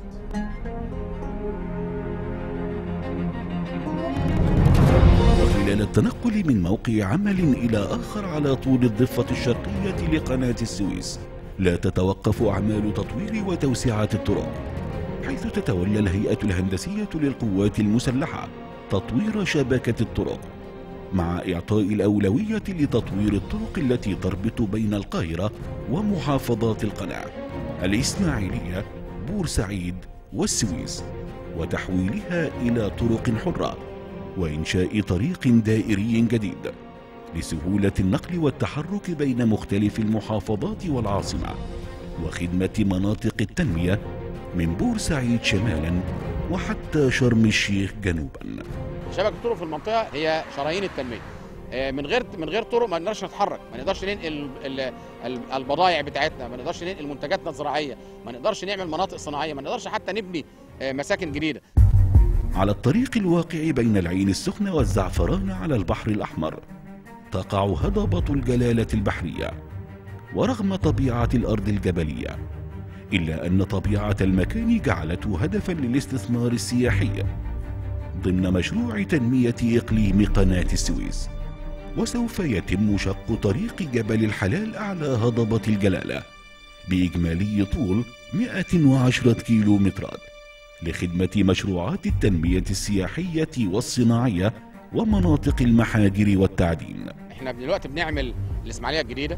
وخلال التنقل من موقع عمل إلى آخر على طول الضفة الشرقية لقناة السويس، لا تتوقف أعمال تطوير وتوسعة الطرق، حيث تتولى الهيئة الهندسية للقوات المسلحة تطوير شبكة الطرق، مع إعطاء الأولوية لتطوير الطرق التي تربط بين القاهرة ومحافظات القناة، الإسماعيلية، بورسعيد والسويس، وتحويلها إلى طرق حرة، وإنشاء طريق دائري جديد لسهولة النقل والتحرك بين مختلف المحافظات والعاصمة، وخدمة مناطق التنمية من بورسعيد شمالا وحتى شرم الشيخ جنوبا. شبكه الطرق في المنطقه هي شرايين التنميه. من غير طرق ما نقدرش نتحرك، ما نقدرش ننقل البضائع بتاعتنا، ما نقدرش ننقل منتجاتنا الزراعيه، ما نقدرش نعمل مناطق صناعيه، ما نقدرش حتى نبني مساكن جديده. على الطريق الواقع بين العين السخنة والزعفران على البحر الأحمر تقع هضبة الجلالة البحرية، ورغم طبيعة الأرض الجبلية إلا أن طبيعة المكان جعلته هدفا للاستثمار السياحي ضمن مشروع تنمية إقليم قناة السويس. وسوف يتم شق طريق جبل الحلال أعلى هضبة الجلالة بإجمالي طول 110 كيلومترات لخدمة مشروعات التنمية السياحية والصناعية ومناطق المحاجر والتعدين. احنا دلوقتي بنعمل الإسماعيلية الجديدة،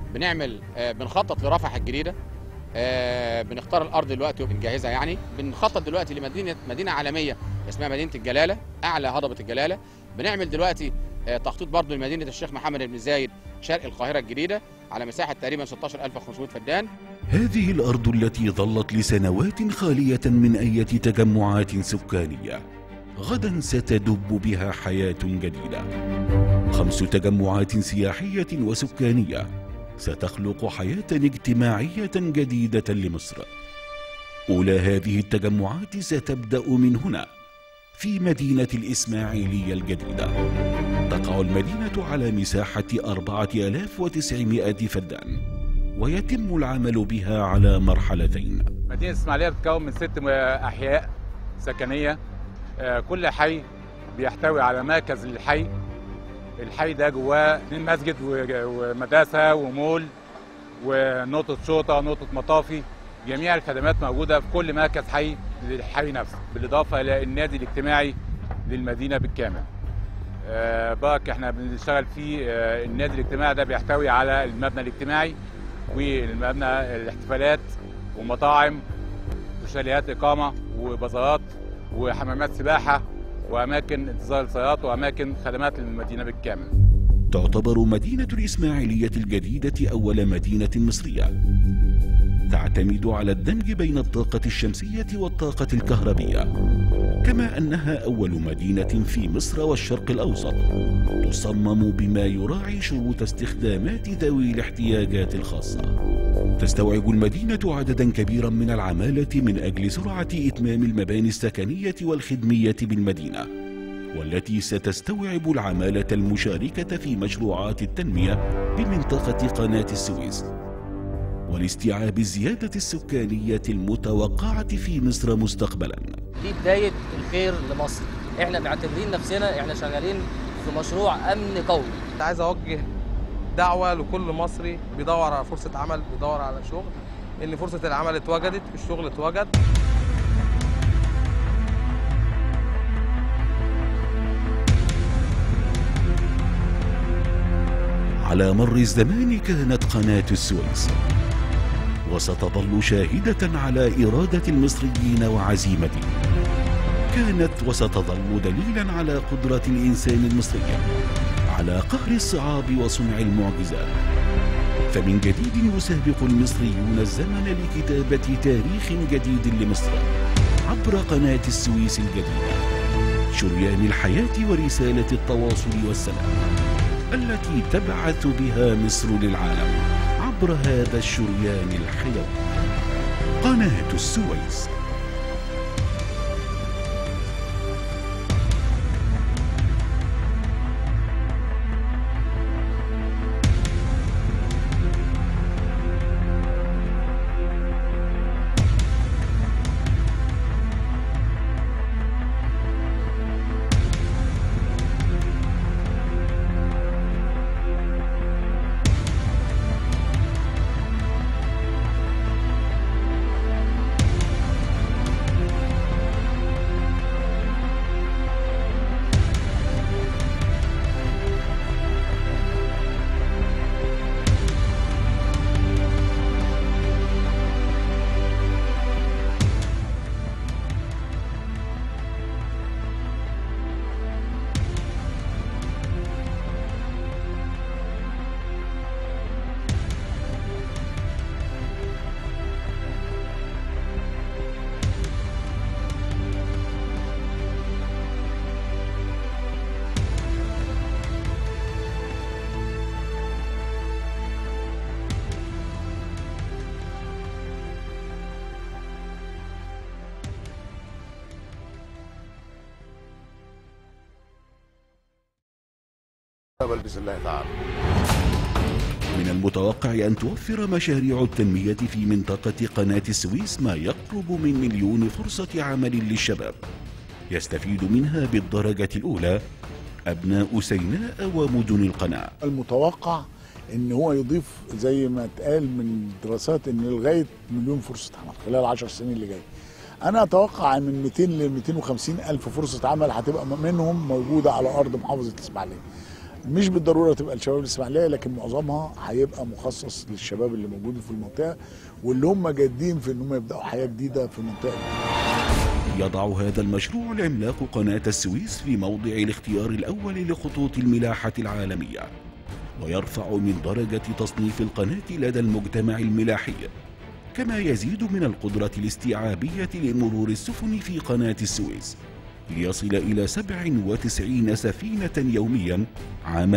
بنخطط لرفح الجديدة، بنختار الأرض دلوقتي وبنجهزها، يعني بنخطط دلوقتي لمدينة عالمية اسمها مدينة الجلالة أعلى هضبة الجلالة. بنعمل دلوقتي تخطيط برضه لمدينة الشيخ محمد بن زايد شرق القاهرة الجديدة على مساحة تقريبا 16500 فدان. هذه الأرض التي ظلت لسنوات خالية من أي تجمعات سكانية غدا ستدب بها حياة جديدة. 5 تجمعات سياحية وسكانية ستخلق حياة اجتماعية جديدة لمصر. أولى هذه التجمعات ستبدأ من هنا في مدينة الإسماعيلية الجديدة. تقع المدينة على مساحة 4900 فدان، ويتم العمل بها على مرحلتين. مدينة الإسماعيلية بتتكون من 6 أحياء سكنية كل حي بيحتوي على مركز للحي. الحي ده جواه مسجد ومدرسة ومول ونقطة شرطة ونقطة مطافي. جميع الخدمات موجودة في كل مركز حي للحي نفسه، بالإضافة إلى النادي الاجتماعي للمدينة بالكامل. برك احنا بنشتغل فيه. النادي الاجتماعي ده بيحتوي على المبنى الاجتماعي والمبنى الاحتفالات ومطاعم وشاليهات إقامة وبازارات وحمامات سباحة وأماكن انتظار السيارات وأماكن خدمات للمدينة بالكامل. تعتبر مدينة الإسماعيلية الجديدة أول مدينة مصرية تعتمد على الدمج بين الطاقة الشمسية والطاقة الكهربية، كما أنها أول مدينة في مصر والشرق الأوسط تصمم بما يراعي شروط استخدامات ذوي الاحتياجات الخاصة. تستوعب المدينة عددا كبيرا من العمالة من أجل سرعة إتمام المباني السكنية والخدمية بالمدينة، والتي ستستوعب العمالة المشاركة في مشروعات التنمية بمنطقة قناة السويس، ولاستيعاب الزيادة السكانية المتوقعة في مصر مستقبلا. دي بداية الخير لمصر. احنا معتبرين نفسنا احنا شغالين في مشروع أمن قومي. عايز أوجه دعوة لكل مصري بيدور على فرصة عمل، بيدور على شغل، إن فرصة العمل اتوجدت، الشغل اتوجد. على مر الزمان كانت قناة السويس وستظل شاهدة على إرادة المصريين وعزيمتهم. كانت وستظل دليلا على قدرة الإنسان المصري على قهر الصعاب وصنع المعجزات. فمن جديد يسابق المصريون الزمن لكتابة تاريخ جديد لمصر عبر قناة السويس الجديدة، شريان الحياة ورسالة التواصل والسلام التي تبعث بها مصر للعالم عبر هذا الشريان الحيوي. قناة السويس. بإذن الله تعالى. من المتوقع أن توفر مشاريع التنمية في منطقة قناة السويس ما يقرب من 1,000,000 فرصة عمل للشباب يستفيد منها بالدرجة الأولى أبناء سيناء ومدن القناة. المتوقع ان هو يضيف زي ما اتقال من دراسات ان لغايه 1,000,000 فرصه عمل خلال 10 سنين اللي جايه. انا اتوقع من 200 ل 250 الف فرصه عمل هتبقى منهم موجوده على ارض محافظه الاسماعيليه. مش بالضروره تبقى لشباب الاسماعيليه، لكن معظمها هيبقى مخصص للشباب اللي موجودين في المنطقه واللي هم جادين في ان هم يبداوا حياه جديده في المنطقه دي. يضع هذا المشروع العملاق قناة السويس في موضع الاختيار الأول لخطوط الملاحة العالمية، ويرفع من درجة تصنيف القناة لدى المجتمع الملاحي، كما يزيد من القدرة الاستيعابية لمرور السفن في قناة السويس ليصل إلى 97 سفينة يوميا عام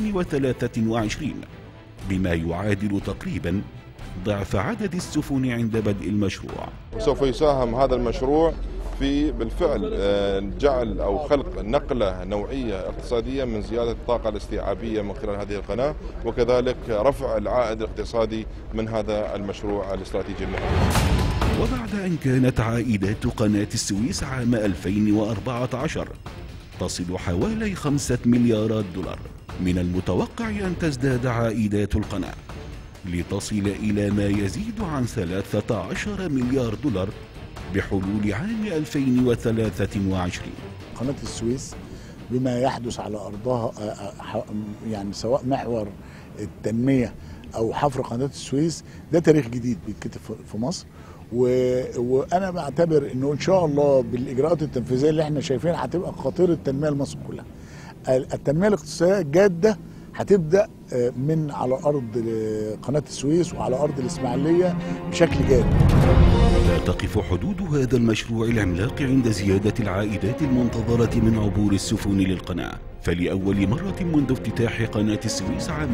2023، بما يعادل تقريبا ضعف عدد السفن عند بدء المشروع. وسوف يساهم هذا المشروع في بالفعل جعل أو خلق نقلة نوعية اقتصادية من زيادة الطاقة الاستيعابية من خلال هذه القناة، وكذلك رفع العائد الاقتصادي من هذا المشروع الاستراتيجي المهم. وبعد أن كانت عائدات قناة السويس عام 2014 تصل حوالي 5 مليارات دولار، من المتوقع أن تزداد عائدات القناة لتصل إلى ما يزيد عن 13 مليار دولار بحلول عام 2023. قناة السويس بما يحدث على أرضها يعني سواء محور التنمية أو حفر قناة السويس ده تاريخ جديد بيتكتب في مصر، وأنا بعتبر إنه إن شاء الله بالإجراءات التنفيذية اللي احنا شايفينها هتبقى خطير التنمية لمصر كلها. التنمية الاقتصادية الجادة هتبدأ من على أرض قناة السويس وعلى أرض الإسماعيلية بشكل جاد. لا تقف حدود هذا المشروع العملاق عند زيادة العائدات المنتظرة من عبور السفن للقناة، فلأول مرة منذ افتتاح قناة السويس عام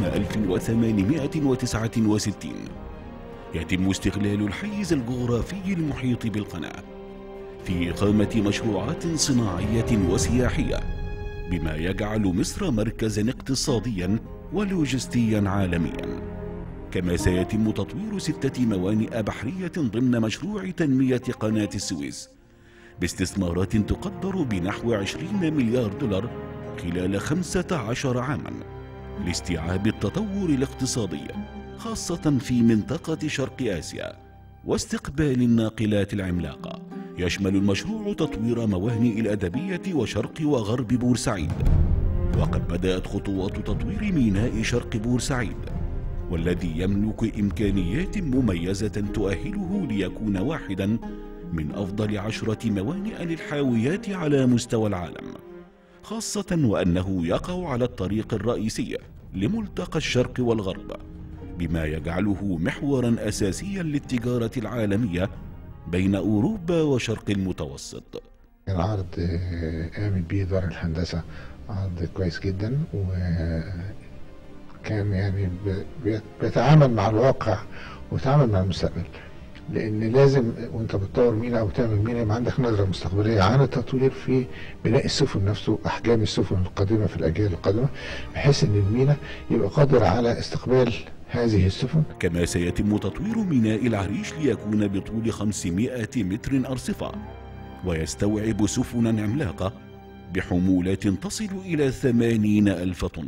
1869 يتم استغلال الحيز الجغرافي المحيط بالقناة في إقامة مشروعات صناعية وسياحية، بما يجعل مصر مركزا اقتصاديا ولوجستيا عالميا. كما سيتم تطوير 6 موانئ بحرية ضمن مشروع تنمية قناة السويس باستثمارات تقدر بنحو 20 مليار دولار خلال 15 عاما لاستيعاب التطور الاقتصادي، خاصة في منطقة شرق آسيا واستقبال الناقلات العملاقة. يشمل المشروع تطوير موانئ الأدبية وشرق وغرب بورسعيد، وقد بدأت خطوات تطوير ميناء شرق بورسعيد، والذي يملك إمكانيات مميزة تؤهله ليكون واحدا من أفضل 10 موانئ للحاويات على مستوى العالم، خاصة وأنه يقع على الطريق الرئيسي لملتقى الشرق والغرب، بما يجعله محورا أساسيا للتجارة العالمية بين أوروبا وشرق المتوسط. العرض قامت بيه دار الهندسة عرض كويس جدا، وكان يعني بيتعامل مع الواقع ويتعامل مع المستقبل، لأن لازم وأنت بتطور ميناء أو تعمل ميناء يبقى عندك نظرة مستقبلية عن التطوير في بناء السفن نفسه، أحجام السفن القادمة في الأجيال القادمة، بحيث أن الميناء يبقى قادر على استقبال هذه السفن. كما سيتم تطوير ميناء العريش ليكون بطول 500 متر أرصفة، ويستوعب سفنا عملاقة بحمولات تصل إلى 80,000 طن.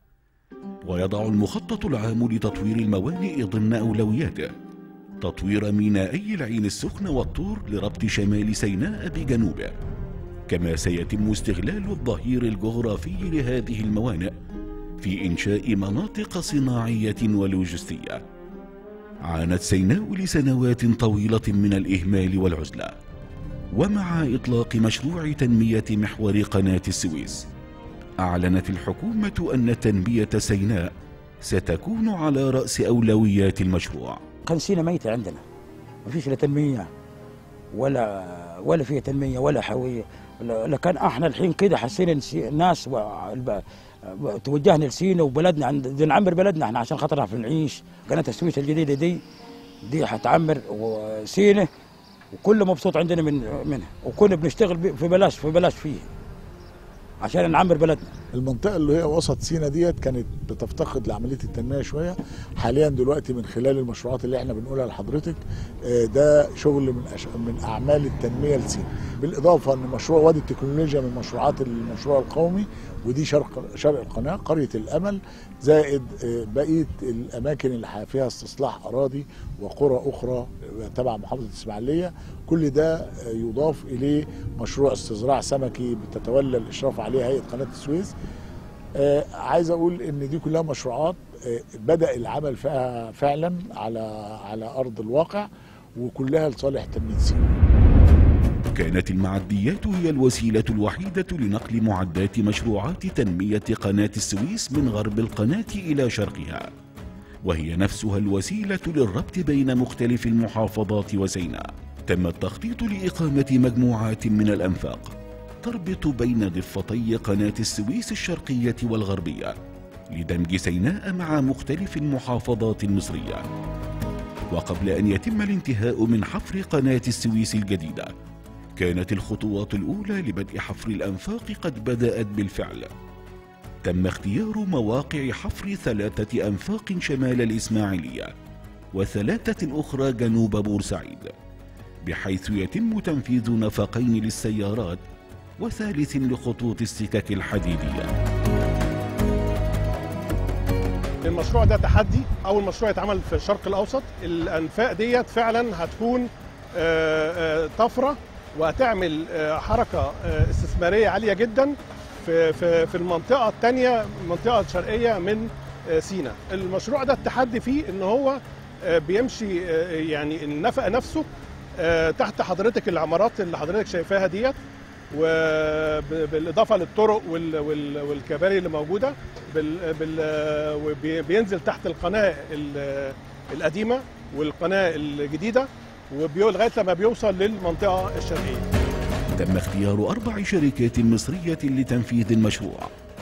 ويضع المخطط العام لتطوير الموانئ ضمن أولوياته تطوير مينائي العين السخنة والطور لربط شمال سيناء بجنوبه. كما سيتم استغلال الظهير الجغرافي لهذه الموانئ في إنشاء مناطق صناعية ولوجستية. عانت سيناء لسنوات طويلة من الإهمال والعزلة، ومع إطلاق مشروع تنمية محور قناة السويس أعلنت الحكومة أن تنمية سيناء ستكون على رأس أولويات المشروع. كان سينا ميتة عندنا، ما فيش لا تنمية ولا فيها تنمية ولا حاوية، لكن احنا الحين كده حسينا الناس توجهنا لسينا وبلدنا، عند نعمر بلدنا احنا عشان خاطر في نعيش. قناة السويس الجديدة دي حتعمر وسينا وكل مبسوط عندنا منها، وكنا بنشتغل في بلاش فيه عشان نعمر بلدنا. المنطقة اللي هي وسط سينا ديت كانت بتفتقد لعملية التنمية شوية. حاليا دلوقتي من خلال المشروعات اللي احنا بنقولها لحضرتك ده شغل من أعمال التنمية لسينا، بالإضافة أن مشروع وادي التكنولوجيا من مشروعات المشروع القومي، ودي شرق القناة، قرية الأمل، زائد بقية الأماكن اللي فيها استصلاح أراضي وقرى أخرى تبع محافظة الإسماعيلية. كل ده يضاف إليه مشروع استزراع سمكي بتتولى الإشراف عليه هيئة قناة السويس. عايز أقول إن دي كلها مشروعات بدأ العمل فيها فعلا على أرض الواقع، وكلها لصالح تنمية سينا. كانت المعديات هي الوسيلة الوحيدة لنقل معدات مشروعات تنمية قناة السويس من غرب القناة إلى شرقها، وهي نفسها الوسيلة للربط بين مختلف المحافظات وسيناء. تم التخطيط لإقامة مجموعات من الأنفاق تربط بين ضفتي قناة السويس الشرقية والغربية لدمج سيناء مع مختلف المحافظات المصرية. وقبل أن يتم الانتهاء من حفر قناة السويس الجديدة، كانت الخطوات الأولى لبدء حفر الأنفاق قد بدأت بالفعل. تم اختيار مواقع حفر 3 أنفاق شمال الإسماعيلية و3 أخرى جنوب بورسعيد، بحيث يتم تنفيذ نفقين للسيارات وثالث لخطوط السكك الحديدية. المشروع ده تحدي، أول مشروع يتعمل في الشرق الأوسط. الأنفاق ديت فعلا هتكون طفرة وهتعمل حركة استثمارية عالية جدا في المنطقة الثانية، المنطقة الشرقية من سيناء. المشروع ده التحدي فيه ان هو بيمشي يعني النفق نفسه تحت حضرتك العمارات اللي حضرتك شايفاها ديت، وبالاضافه للطرق والكباري اللي موجوده، بينزل تحت القناه القديمه والقناه الجديده لغايه لما بيوصل للمنطقه الشرقيه. تم اختيار 4 شركات مصرية لتنفيذ المشروع،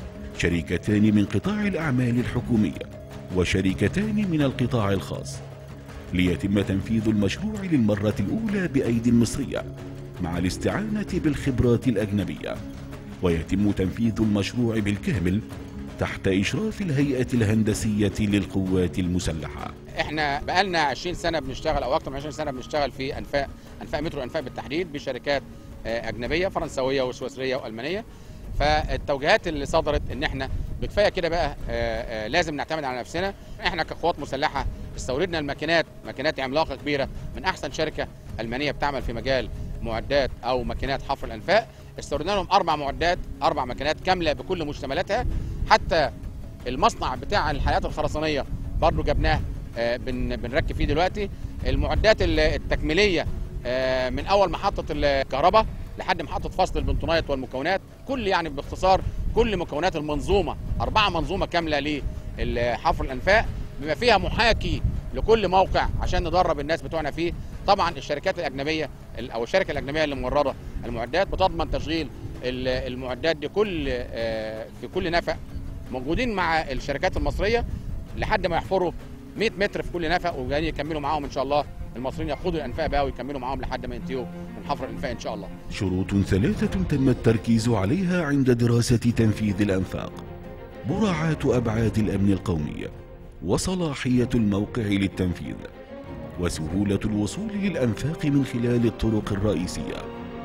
شركتان من قطاع الأعمال الحكومية وشركتان من القطاع الخاص، ليتم تنفيذ المشروع للمرة الأولى بأيدي مصرية مع الاستعانة بالخبرات الأجنبية، ويتم تنفيذ المشروع بالكامل تحت إشراف الهيئة الهندسية للقوات المسلحة. احنا بقالنا 20 سنة بنشتغل أو أكثر من 20 سنة بنشتغل في أنفاق مترو الأنفاق بالتحديد بشركات أجنبية فرنسوية وسويسرية وألمانية. فالتوجيهات اللي صدرت ان احنا بكفايه كده بقى لازم نعتمد على نفسنا. احنا كقوات مسلحه استوردنا ماكينات عملاقه كبيره من احسن شركه المانيه بتعمل في مجال معدات او ماكينات حفر الانفاق. استوردنا لهم 4 ماكينات كامله بكل مشتملاتها. حتى المصنع بتاع الحلقات الخرسانيه برضه جبناه بنركب فيه دلوقتي. المعدات التكميليه من اول محطه الكهرباء لحد محطة فصل البنطونات والمكونات، كل يعني باختصار كل مكونات المنظومة، 4 منظومة كاملة لحفر الأنفاق بما فيها محاكي لكل موقع عشان ندرب الناس بتوعنا فيه. طبعا الشركات الأجنبية أو الشركة الأجنبية اللي مورده المعدات بتضمن تشغيل المعدات دي في كل نفق، موجودين مع الشركات المصرية لحد ما يحفروا 100 متر في كل نفق، وجايين يكملوا معاهم إن شاء الله. المصريين ياخدوا الانفاق بقى ويكملوا معاهم لحد ما ينتهوا من حفر الانفاق ان شاء الله. شروط 3 تم التركيز عليها عند دراسة تنفيذ الانفاق: مراعاة ابعاد الامن القومي، وصلاحية الموقع للتنفيذ، وسهولة الوصول للانفاق من خلال الطرق الرئيسية.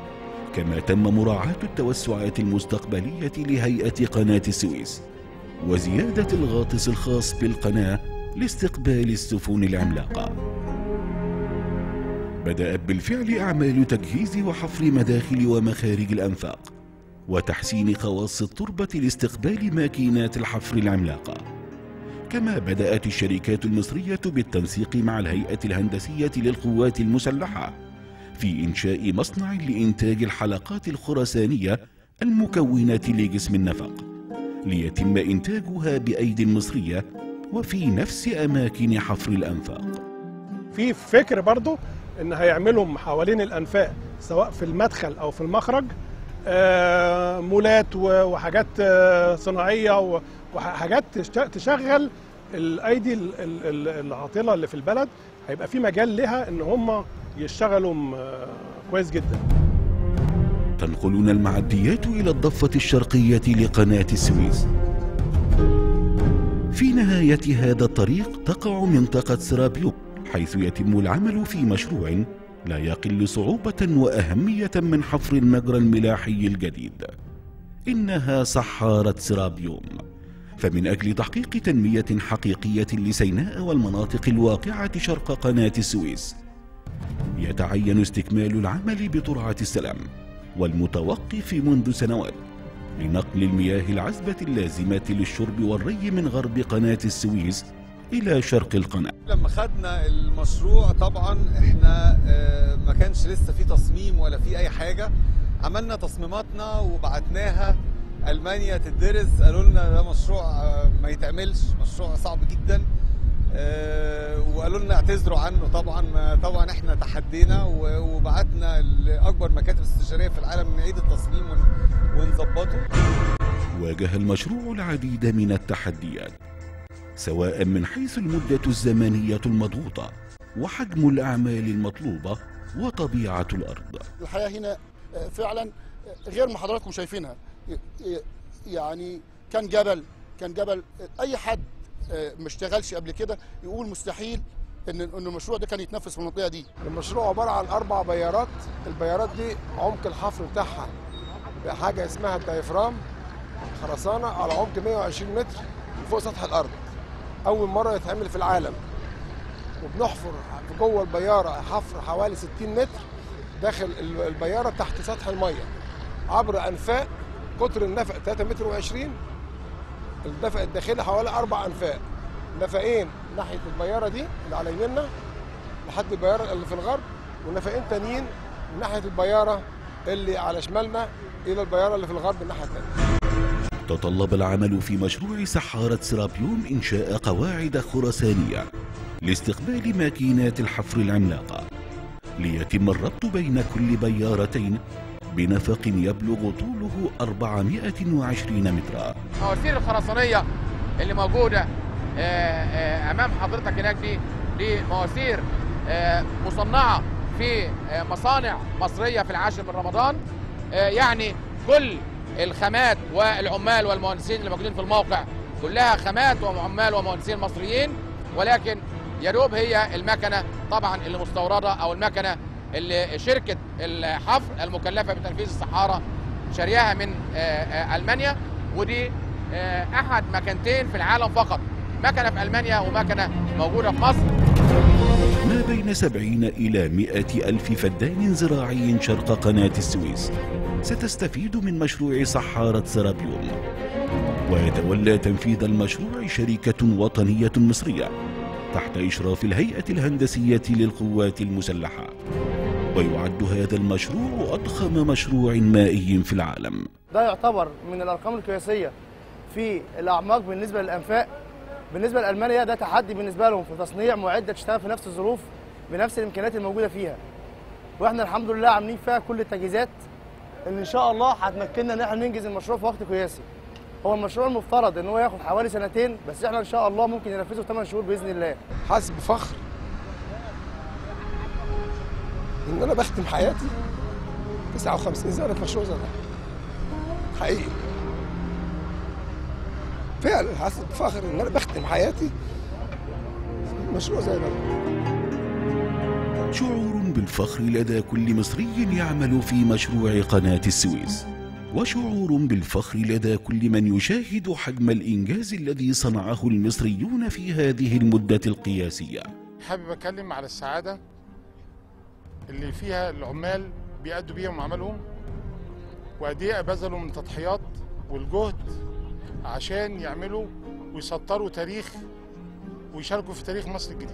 كما تم مراعاة التوسعات المستقبلية لهيئة قناة السويس، وزيادة الغاطس الخاص بالقناة لاستقبال السفن العملاقة. بدأت بالفعل أعمال تجهيز وحفر مداخل ومخارج الأنفاق وتحسين خواص التربة لاستقبال ماكينات الحفر العملاقة. كما بدأت الشركات المصرية بالتنسيق مع الهيئة الهندسية للقوات المسلحة في إنشاء مصنع لإنتاج الحلقات الخرسانية المكونة لجسم النفق، ليتم إنتاجها بأيدي مصرية وفي نفس أماكن حفر الأنفاق. في فكر برضو ان هيعملهم حوالين الانفاق سواء في المدخل او في المخرج مولات وحاجات صناعيه وحاجات تشغل الايدي العاطله اللي في البلد. هيبقى في مجال لها ان هم يشتغلوا كويس جدا. تنقلنا المعديات الى الضفه الشرقيه لقناه السويس. في نهايه هذا الطريق تقع منطقه سرابيوم، حيث يتم العمل في مشروع لا يقل صعوبة وأهمية من حفر المجرى الملاحي الجديد. إنها صحارة سرابيوم. فمن أجل تحقيق تنمية حقيقية لسيناء والمناطق الواقعة شرق قناة السويس، يتعين استكمال العمل بترعة السلام والمتوقف منذ سنوات لنقل المياه العذبة اللازمة للشرب والري من غرب قناة السويس إلى شرق القناة. لما خدنا المشروع طبعا احنا ما كانش لسه في تصميم ولا في اي حاجة. عملنا تصميماتنا وبعتناها ألمانيا تدرس، قالوا لنا ده مشروع ما يتعملش، مشروع صعب جدا، وقالوا لنا اعتذروا عنه. طبعا احنا تحدينا وبعتنا لأكبر مكاتب استشارية في العالم نعيد التصميم ونظبطه. واجه المشروع العديد من التحديات، سواء من حيث المدة الزمنية المضغوطة وحجم الأعمال المطلوبة وطبيعة الأرض. الحياة هنا فعلا غير ما حضراتكم شايفينها، يعني كان جبل. أي حد ما اشتغلش قبل كده يقول مستحيل ان المشروع ده كان يتنفذ في المنطقه دي. المشروع عباره عن 4 بيارات، البيارات دي عمق الحفر بتاعها بحاجه اسمها الدايفرام خرسانه على عمق 120 متر من فوق سطح الارض. اول مره يتعمل في العالم. وبنحفر جوه البياره حفر حوالي 60 متر داخل البياره تحت سطح الميه عبر انفاق قطر النفق 3 متر و20. النفق الداخلي حوالي 4 انفاق، نفقين ناحيه البياره دي اللي على يميننا لحد البياره اللي في الغرب، ونفقين تانيين من ناحيه البياره اللي على شمالنا الى البياره اللي في الغرب الناحيه الثانيه. تطلب العمل في مشروع سحارة سرابيوم إنشاء قواعد خرسانية لاستقبال ماكينات الحفر العملاقة، ليتم الربط بين كل بيارتين بنفق يبلغ طوله 420 مترا. مواسير الخرسانية اللي موجودة أمام حضرتك هناك دي مواسير مصنعة في مصانع مصرية في العاشر من رمضان. يعني كل الخامات والعمال والمهندسين اللي موجودين في الموقع كلها خامات وعمال ومهندسين مصريين، ولكن يا دوب هي المكنه طبعا اللي مستورده او المكنه اللي شركه الحفر المكلفه بتنفيذ السحاره شارياها من المانيا، ودي احد مكانتين في العالم فقط، مكنه في المانيا ومكنه موجوده في مصر. ما بين 70 إلى 100 ألف فدان زراعي شرق قناة السويس ستستفيد من مشروع سحارة سرابيوم، ويتولى تنفيذ المشروع شركة وطنية مصرية تحت إشراف الهيئة الهندسية للقوات المسلحة، ويعد هذا المشروع أضخم مشروع مائي في العالم. ده يعتبر من الأرقام القياسية في الأعماق بالنسبة للأنفاق. بالنسبة لألمانيا ده تحدي بالنسبة لهم في تصنيع معدة تشتغل في نفس الظروف بنفس الإمكانيات الموجودة فيها، وإحنا الحمد لله عاملين فيها كل التجهيزات اللي إن شاء الله هتمكننا إن إحنا ننجز المشروع في وقت قياسي. هو المشروع المفترض إن هو ياخد حوالي 2 سنين، بس إحنا إن شاء الله ممكن ننفذه في 8 شهور بإذن الله. حاسس بفخر إن أنا بختم حياتي 59 سنة في مشروع زي ده. حقيقي فعلا حاسس بفخر ان انا بختم حياتي مشروع زي ده. شعور بالفخر لدى كل مصري يعمل في مشروع قناة السويس، وشعور بالفخر لدى كل من يشاهد حجم الإنجاز الذي صنعه المصريون في هذه المدة القياسية. حابب أتكلم على السعادة اللي فيها العمال بيأدوا بيهم عملهم، وقد ايه بذلوا من تضحيات والجهد عشان يعملوا ويسطروا تاريخ ويشاركوا في تاريخ مصر الجديد.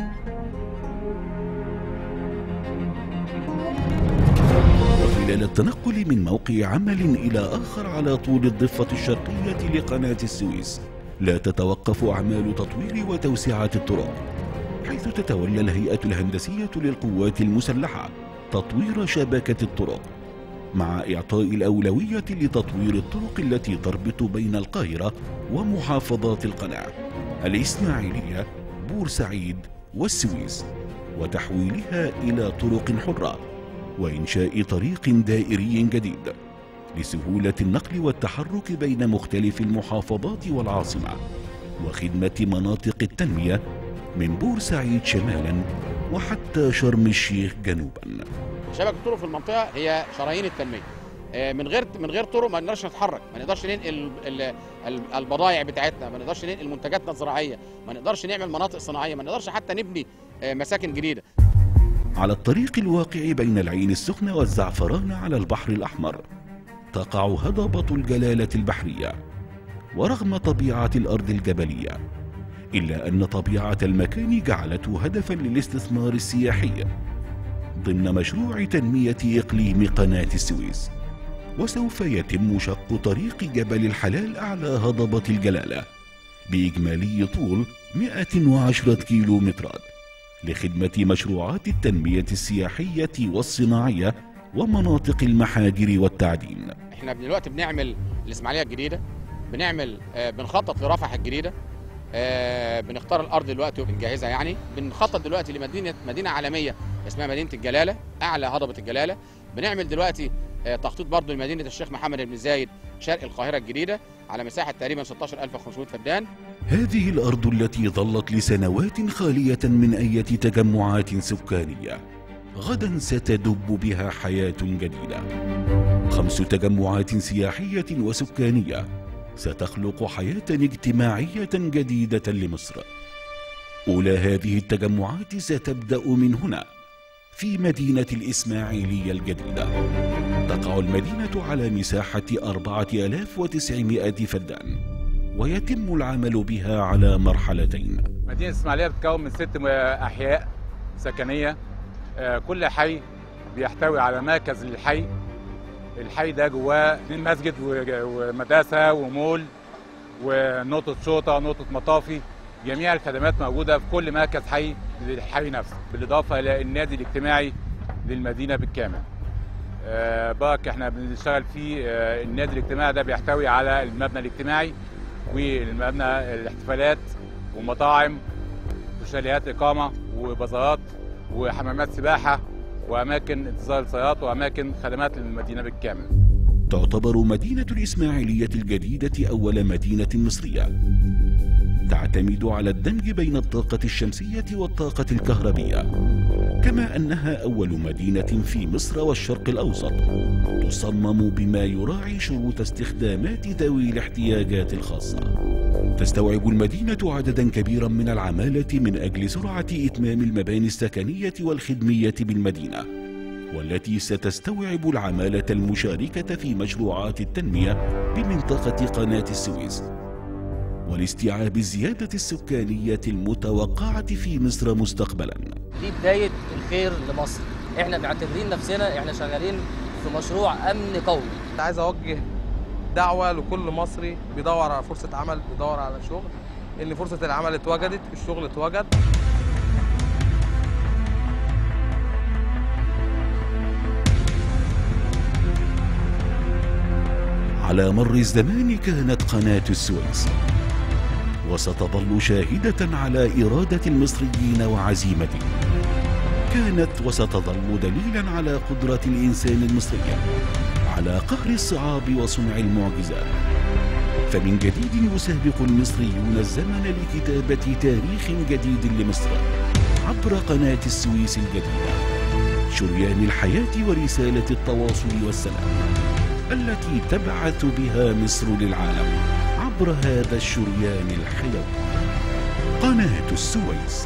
وخلال التنقل من موقع عمل إلى آخر على طول الضفة الشرقية لقناة السويس، لا تتوقف أعمال تطوير وتوسعة الطرق، حيث تتولى الهيئة الهندسية للقوات المسلحة تطوير شبكة الطرق، مع إعطاء الأولوية لتطوير الطرق التي تربط بين القاهرة ومحافظات القناة، الإسماعيلية، بورسعيد والسويس، وتحويلها إلى طرق حرة، وإنشاء طريق دائري جديد لسهولة النقل والتحرك بين مختلف المحافظات والعاصمة، وخدمة مناطق التنمية من بورسعيد شمالا وحتى شرم الشيخ جنوبا. شبكه الطرق في المنطقه هي شرايين التنميه. من غير طرق ما نقدرش نتحرك، ما نقدرش ننقل البضائع بتاعتنا، ما نقدرش ننقل منتجاتنا الزراعيه، ما نقدرش نعمل مناطق صناعيه، ما نقدرش حتى نبني مساكن جديده. على الطريق الواقع بين العين السخنة والزعفران على البحر الأحمر تقع هضبة الجلالة البحرية، ورغم طبيعة الأرض الجبلية إلا أن طبيعة المكان جعلته هدفا للاستثمار السياحي ضمن مشروع تنمية إقليم قناة السويس. وسوف يتم شق طريق جبل الحلال أعلى هضبة الجلالة بإجمالي طول 110 كيلومترات لخدمة مشروعات التنمية السياحية والصناعية ومناطق المحاجر والتعدين. احنا دلوقتي بنعمل الإسماعيلية الجديدة، بنخطط لرفح الجديدة، بنختار الأرض دلوقتي وبنجهزها، يعني بنخطط دلوقتي مدينة عالمية اسمها مدينة الجلالة أعلى هضبة الجلالة. بنعمل دلوقتي تخطيط برضو لمدينة الشيخ محمد بن زايد شرق القاهرة الجديدة على مساحة تقريبا 16500 فدان. هذه الأرض التي ظلت لسنوات خالية من أي تجمعات سكانية غدا ستدب بها حياة جديدة. 5 تجمعات سياحية وسكانية ستخلق حياة اجتماعية جديدة لمصر. أولى هذه التجمعات ستبدأ من هنا في مدينة الإسماعيلية الجديدة. تقع المدينة على مساحة 4900 فدان، ويتم العمل بها على مرحلتين. مدينة الإسماعيلية بتتكون من 6 أحياء سكنية، كل حي بيحتوي على مركز للحي. الحي ده جواه 2 مسجد ومدرسة ومول ونقطة شرطة ونقطة مطافي. جميع الخدمات موجودة في كل مركز حي للحي نفسه، بالإضافة إلى النادي الاجتماعي للمدينة بالكامل. برك احنا بنشتغل فيه. النادي الاجتماعي ده بيحتوي على المبنى الاجتماعي والمبنى الاحتفالات ومطاعم وشاليهات إقامة وبازارات وحمامات سباحة وأماكن انتظار السيارات وأماكن خدمات للمدينة بالكامل. تعتبر مدينة الإسماعيلية الجديدة أول مدينة مصرية تعتمد على الدمج بين الطاقة الشمسية والطاقة الكهربية، كما أنها أول مدينة في مصر والشرق الأوسط تصمم بما يراعي شروط استخدامات ذوي الاحتياجات الخاصة. تستوعب المدينة عددا كبيرا من العمالة من أجل سرعة إتمام المباني السكنية والخدمية بالمدينة، والتي ستستوعب العمالة المشاركة في مشروعات التنمية بمنطقة قناة السويس، ولاستيعاب الزيادة السكانية المتوقعة في مصر مستقبلا. دي بداية الخير لمصر. احنا معتبرين نفسنا احنا شغالين في مشروع أمن قومي. عايز أوجه دعوة لكل مصري بيدور على فرصة عمل، بيدور على شغل، إن فرصة العمل اتوجدت، الشغل اتوجد. على مر الزمان كانت قناة السويس وستظل شاهدة على إرادة المصريين وعزيمتهم. كانت وستظل دليلا على قدرة الإنسان المصري على قهر الصعاب وصنع المعجزات. فمن جديد يسابق المصريون الزمن لكتابة تاريخ جديد لمصر عبر قناة السويس الجديدة، شريان الحياة ورسالة التواصل والسلام التي تبعث بها مصر للعالم عبر هذا الشريان الحيوي. قناة السويس.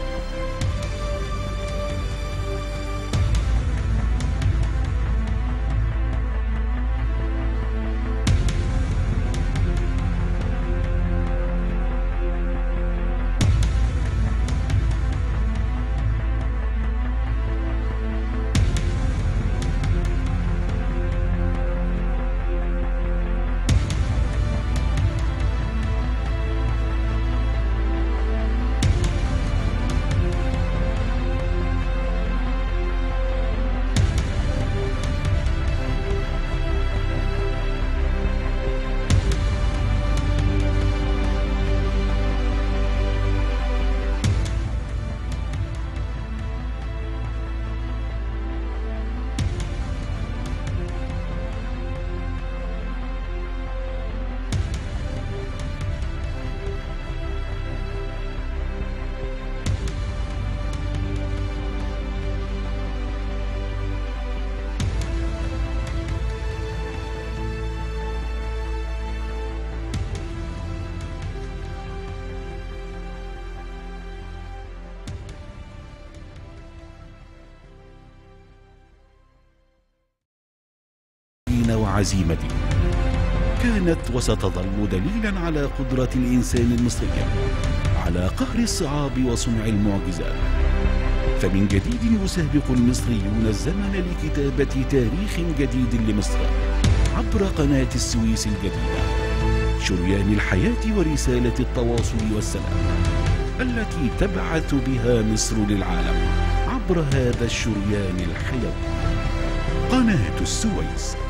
وعزيمته. كانت وستظل دليلا على قدرة الإنسان المصري على قهر الصعاب وصنع المعجزات. فمن جديد يسابق المصريون الزمن لكتابة تاريخ جديد لمصر عبر قناة السويس الجديدة، شريان الحياة ورسالة التواصل والسلام التي تبعث بها مصر للعالم عبر هذا الشريان الحيوي. قناة السويس.